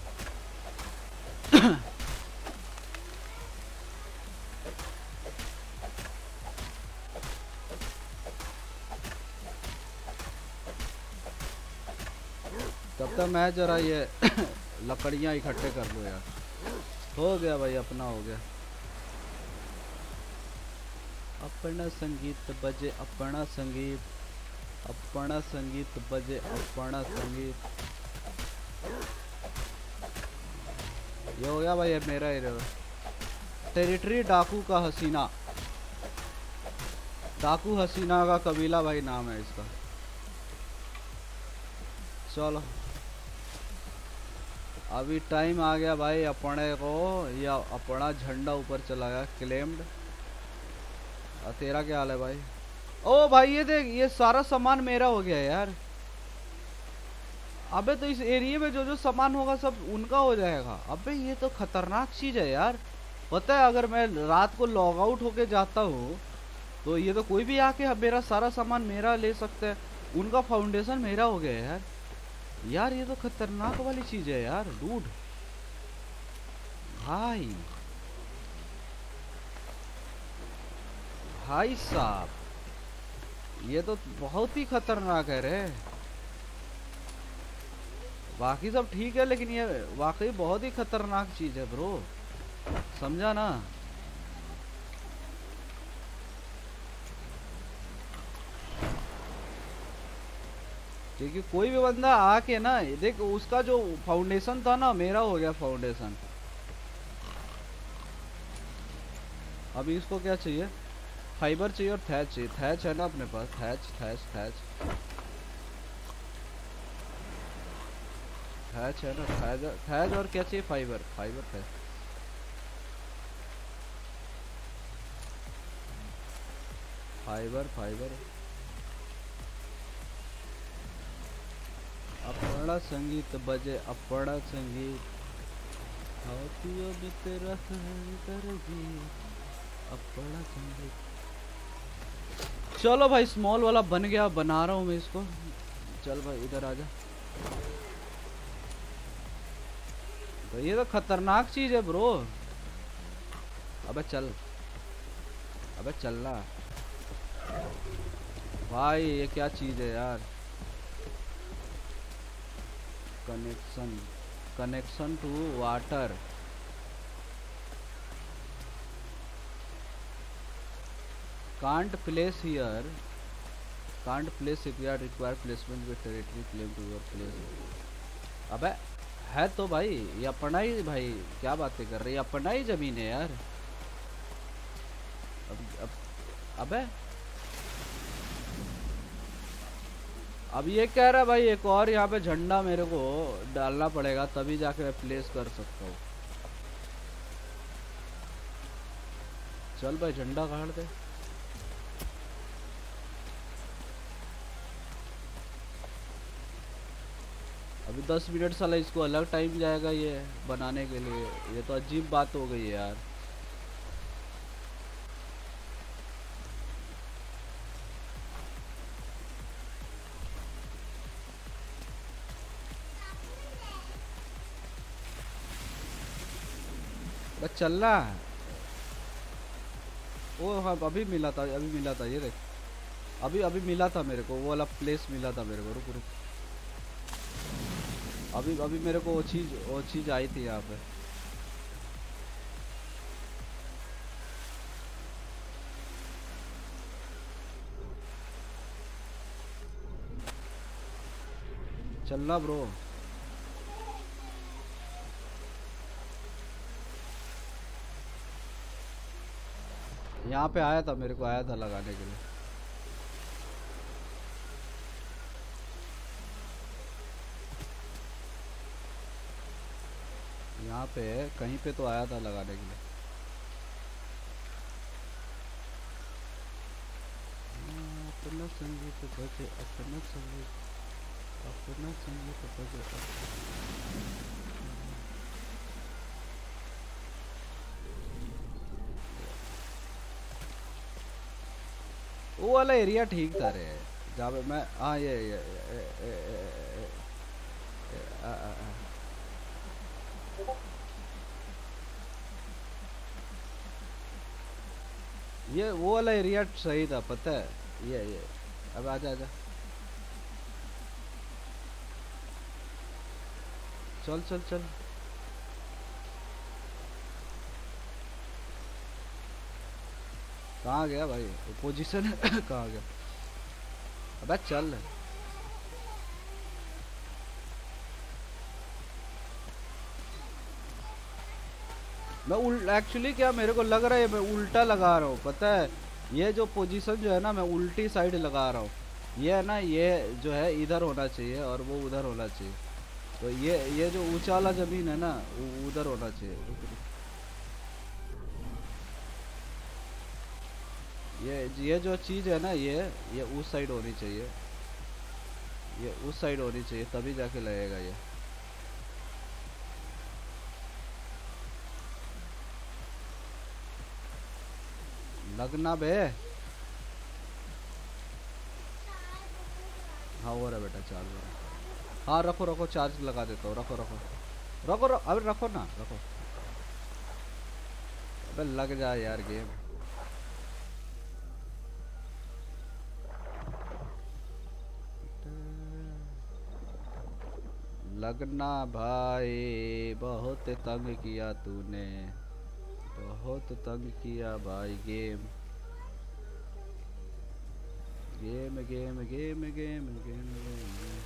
तब तक मैं जरा ये लकड़ियाँ इकट्ठे कर लो यार। हो गया भाई, अपना हो गया। अपना संगीत बजे, अपना संगीत, अपना संगीत बजे, अपना संगीत। ये हो गया भाई, ये मेरा ही रहा। टेरिटरी डाकू का हसीना, डाकू हसीना का कबीला भाई नाम है इसका। चलो अभी टाइम आ गया भाई अपने को, या अपना झंडा ऊपर चला गया, क्लेम्ड। तेरा क्या हाल है भाई? ओ भाई ये देख, ये सारा सामान मेरा हो गया यार। अबे तो इस एरिया में जो जो सामान होगा सब उनका हो जाएगा। अबे ये तो खतरनाक चीज है यार। पता है अगर मैं रात को लॉग आउट होके जाता हूँ तो ये तो कोई भी आके मेरा सारा सामान मेरा ले सकता है। उनका फाउंडेशन मेरा हो गया यार। यार ये तो खतरनाक वाली चीज है यार डूड भाई। भाई साहब ये तो बहुत ही खतरनाक है रे। बाकी सब ठीक है लेकिन ये वाकई बहुत ही खतरनाक चीज है ब्रो, समझा ना। क्योंकि कोई भी बंदा आके ना देख, उसका जो फाउंडेशन था ना मेरा हो गया फाउंडेशन। अभी इसको क्या चाहिए? फाइबर चाहिए और थैच चाहिए। थैच है ना अपने पास? थैच थैच थैच थैच है ना? थैच थैच और क्या चाहिए? Fibre fibre thatch. Fibre fibre. अपना संगीत बजे, अपना संगीत, तेरा अपना संगीत। चलो भाई स्मॉल वाला बन गया, बना रहा हूँ मैं इसको। चल भाई इधर आजा। तो ये तो खतरनाक चीज है ब्रो। अबे चल, अबे चलना भाई। ये क्या चीज है यार? Connection, connection to water. Can't place here. Can't place if you require placement with territory claim to your place. अबे है तो भाई, ये अपना ही भाई, क्या बातें कर रही है? अपना ही जमीन है यार। अबे अब ये कह रहा है भाई एक और यहाँ पे झंडा मेरे को डालना पड़ेगा तभी जाके मैं प्लेस कर सकता हूँ। चल भाई झंडा काट दे। अभी 10 मिनट साला इसको अलग टाइम जाएगा ये बनाने के लिए। ये तो अजीब बात हो गई है यार। बस चलना है। ओ हाँ अभी मिला था, अभी मिला था। ये देख अभी अभी मिला था मेरे को, वो वाला प्लेस मिला था मेरे को। रुक रुक, अभी अभी मेरे को वो चीज आई थी यहाँ पे। चलना ब्रो। यहाँ पे आया था, मेरे को आया था लगाने के लिए। यहाँ पे कहीं पे तो आया था लगाने के लिए। अपना संगीत बजे, अपना संगीत, अपना संगीत बजे। वो वाला एरिया ठीक था रे, जहाँ पे मैं, हाँ आ, आ, आ, ये वो वाला एरिया सही था, पता है। ये अब आजा आजा, चल चल चल। कहाँ गया भाई पोजीशन? कहाँ गया? अबे चल। मैं एक्चुअली क्या मेरे को लग रहा है मैं उल्टा लगा रहा हूँ, पता है। ये जो पोजीशन जो है ना, मैं उल्टी साइड लगा रहा हूँ। ये है ना, ये जो है इधर होना चाहिए और वो उधर होना चाहिए। तो ये जो ऊंचा वाला जमीन है ना, उधर होना चाहिए। ये जो चीज़ है ना, ये उस साइड होनी चाहिए। ये उस साइड होनी चाहिए, तभी जाके लगेगा ये। लगना बे। हाँ हो रहा बेटा, चार्ज हो रहा। हाँ रखो रखो, चार्ज लगा देता हूँ। रखो रखो रखो रखो, अबे रखो ना, रखो। अबे लग जा यार गेम। लगना भाई, बहुत तंग किया तूने, बहुत तंग किया भाई। Game game game game game game game.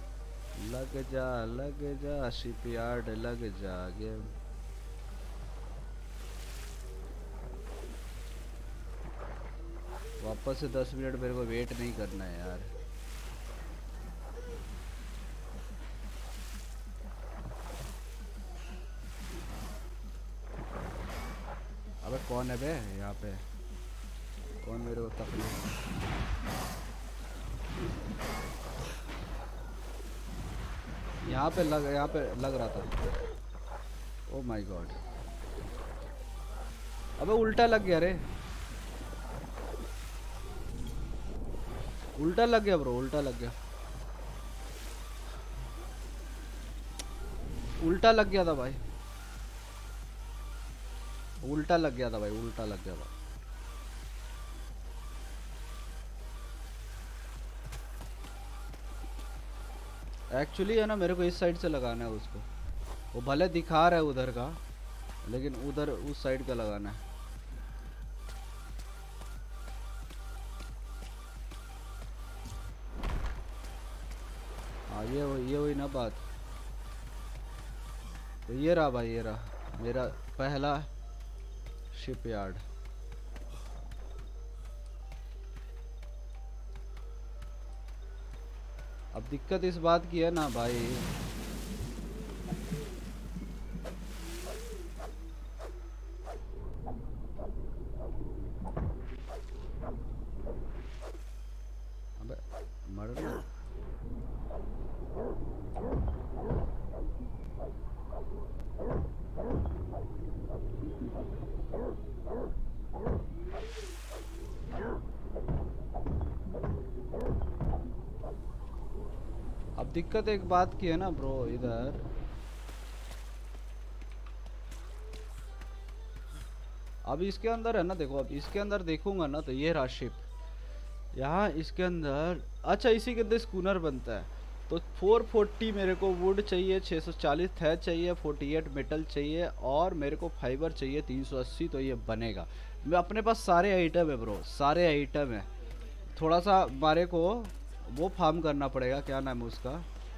लग जा शिपयार्ड, लग जा गेम। वापस से 10 मिनट मेरे को वेट नहीं करना है यार। अबे कौन है बे यहाँ पे? कौन मेरे को तकलीफ? यहाँ पे लग रहा था। ओ माय गॉड, अबे उल्टा लग गया रे। उल्टा लग गया ब्रो, उल्टा लग गया। उल्टा लग गया था भाई, उल्टा लग गया था भाई, उल्टा लग गया था। एक्चुअली है ना, मेरे को इस साइड से लगाना है उसको। वो भले दिखा रहा है उधर का, लेकिन उधर उस साइड का लगाना है। हाँ ये हुई ना बात। तो ये रहा भाई, ये रहा मेरा पहला शिपयार्ड। अब दिक्कत इस बात की है ना भाई, अबे मरना। अब दिक्कत एक बात की है ना ब्रो, इधर अब इसके अंदर है ना, देखो अब इसके अंदर देखूंगा ना तो ये रहा शिप यहाँ इसके अंदर। अच्छा इसी के अंदर स्कूनर बनता है। तो 440 मेरे को वुड चाहिए, 640 थैच चाहिए, 48 मेटल चाहिए और मेरे को फाइबर चाहिए 380। तो ये बनेगा। मैं अपने पास सारे आइटम है ब्रो, सारे आइटम है। थोड़ा सा मारे को वो फार्म करना पड़ेगा, क्या नाम है उसका?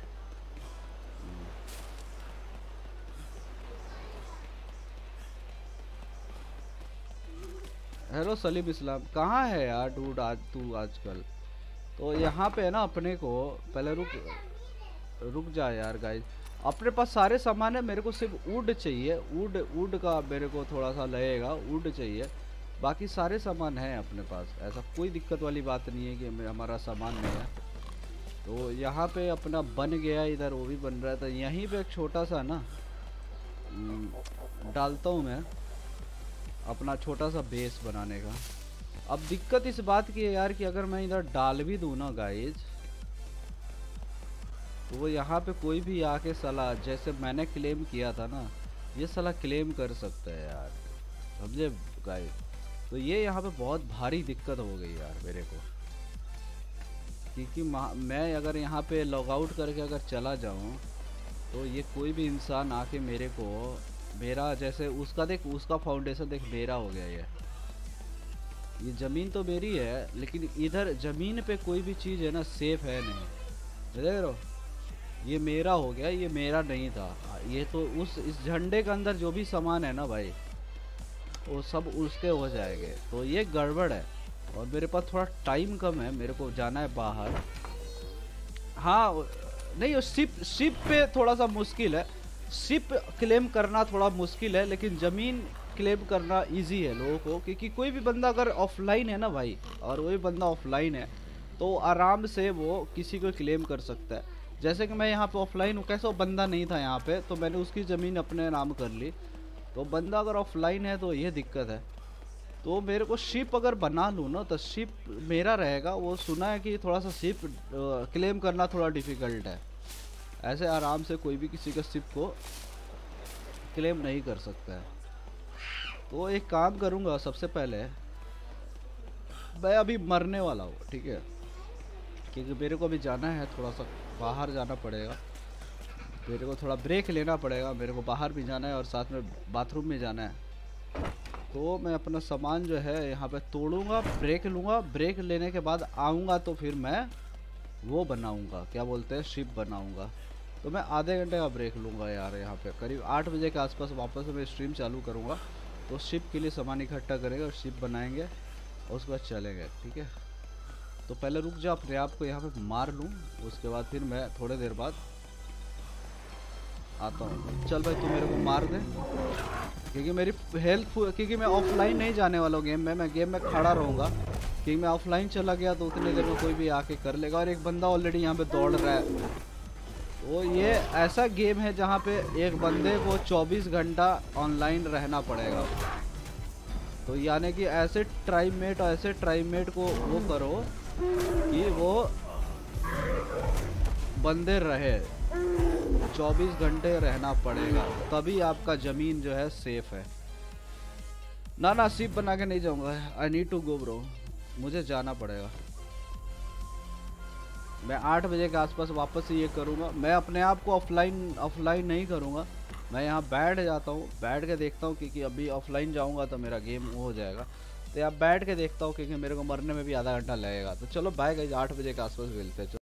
हेलो सलीम इस्लाम, कहाँ है यार डूड आज तू आजकल? तो यहाँ पे है ना, अपने को पहले रुक जा यार गाइस। अपने पास सारे सामान है, मेरे को सिर्फ वुड चाहिए। वुड का मेरे को थोड़ा सा लगेगा, वुड चाहिए। बाकी सारे सामान हैं अपने पास, ऐसा कोई दिक्कत वाली बात नहीं है कि हमारा सामान नहीं है। तो यहाँ पे अपना बन गया, इधर वो भी बन रहा है। तो यहीं पे एक छोटा सा ना डालता हूँ मैं अपना छोटा सा बेस बनाने का। अब दिक्कत इस बात की है यार कि अगर मैं इधर डाल भी दूँ ना गाइज, तो वो यहाँ पे कोई भी आके साला जैसे मैंने क्लेम किया था ना, ये साला क्लेम कर सकता है यार, समझे गाइज। तो ये यहाँ पे बहुत भारी दिक्कत हो गई यार मेरे को, क्योंकि मैं अगर यहाँ पे लॉग आउट करके अगर चला जाऊँ तो ये कोई भी इंसान आके मेरे को, मेरा जैसे उसका देख, उसका फाउंडेशन देख मेरा हो गया ये ज़मीन तो मेरी है, लेकिन इधर ज़मीन पे कोई भी चीज़ है ना सेफ है नहीं, देख रहे हो, ये मेरा हो गया, ये मेरा नहीं था। ये तो इस झंडे के अंदर जो भी सामान है ना भाई, वो सब उसके हो जाएंगे। तो ये गड़बड़ है और मेरे पास थोड़ा टाइम कम है, मेरे को जाना है बाहर। हाँ नहीं, शिप पे थोड़ा सा मुश्किल है, शिप क्लेम करना थोड़ा मुश्किल है, लेकिन ज़मीन क्लेम करना इजी है लोगों को, क्योंकि कोई भी बंदा अगर ऑफलाइन है ना भाई, और वही बंदा ऑफलाइन है तो आराम से वो किसी को क्लेम कर सकता है। जैसे कि मैं यहाँ पे ऑफलाइन हूँ, कैसे वो बंदा नहीं था यहाँ पे, तो मैंने उसकी ज़मीन अपने नाम कर ली। तो बंदा अगर ऑफलाइन है तो ये दिक्कत है। तो मेरे को शिप अगर बना लूँ ना तो शिप मेरा रहेगा। वो सुना है कि थोड़ा सा शिप क्लेम करना थोड़ा डिफ़िकल्ट है, ऐसे आराम से कोई भी किसी का शिप को क्लेम नहीं कर सकता है। तो एक काम करूँगा, सबसे पहले मैं अभी मरने वाला हूँ, ठीक है, क्योंकि मेरे को अभी जाना है, थोड़ा सा बाहर जाना पड़ेगा, मेरे को थोड़ा ब्रेक लेना पड़ेगा, मेरे को बाहर भी जाना है और साथ में बाथरूम में जाना है। तो मैं अपना सामान जो है यहाँ पे तोड़ूंगा, ब्रेक लूँगा, ब्रेक लेने के बाद आऊँगा तो फिर मैं वो बनाऊँगा, क्या बोलते हैं, शिप बनाऊँगा। तो मैं आधे घंटे का ब्रेक लूँगा यार, यहाँ पे करीब 8 बजे के आसपास वापस मैं स्ट्रीम चालू करूँगा। तो शिप के लिए सामान इकट्ठा करेंगे और शिप बनाएंगे और उसके बाद चलेंगे, ठीक है। तो पहले रुक जा, अपने आप को यहाँ पे मार लूँ, उसके बाद फिर मैं थोड़ी देर बाद आता हूँ। चल भाई तू मेरे को मार दे, क्योंकि मेरी हेल्थ, क्योंकि मैं ऑफलाइन नहीं जाने वाला हूँ गेम में, मैं गेम में खड़ा रहूँगा, क्योंकि मैं ऑफलाइन चला गया तो उतनी देर में कोई भी आके कर लेगा। और एक बंदा ऑलरेडी यहाँ पे दौड़ रहा है। तो ये ऐसा गेम है जहाँ पे एक बंदे को 24 घंटा ऑनलाइन रहना पड़ेगा। तो यानी कि ऐसे ट्राइमेट को वो करो कि वो बंदे रहे, 24 घंटे रहना पड़ेगा, तभी आपका ज़मीन जो है सेफ है। ना शिप बना के नहीं जाऊंगा, I need to go bro, मुझे जाना पड़ेगा। मैं 8 बजे के आसपास वापस ये करूँगा। मैं अपने आप को ऑफलाइन नहीं करूँगा, मैं यहाँ बैठ जाता हूँ, बैठ के देखता हूँ, क्योंकि अभी ऑफलाइन जाऊँगा तो मेरा गेम हो जाएगा। तो यहाँ बैठ के देखता हूँ, क्योंकि मेरे को मरने में भी आधा घंटा लगेगा। तो चलो बाय गाइस, 8 बजे के आसपास मिलते हैं।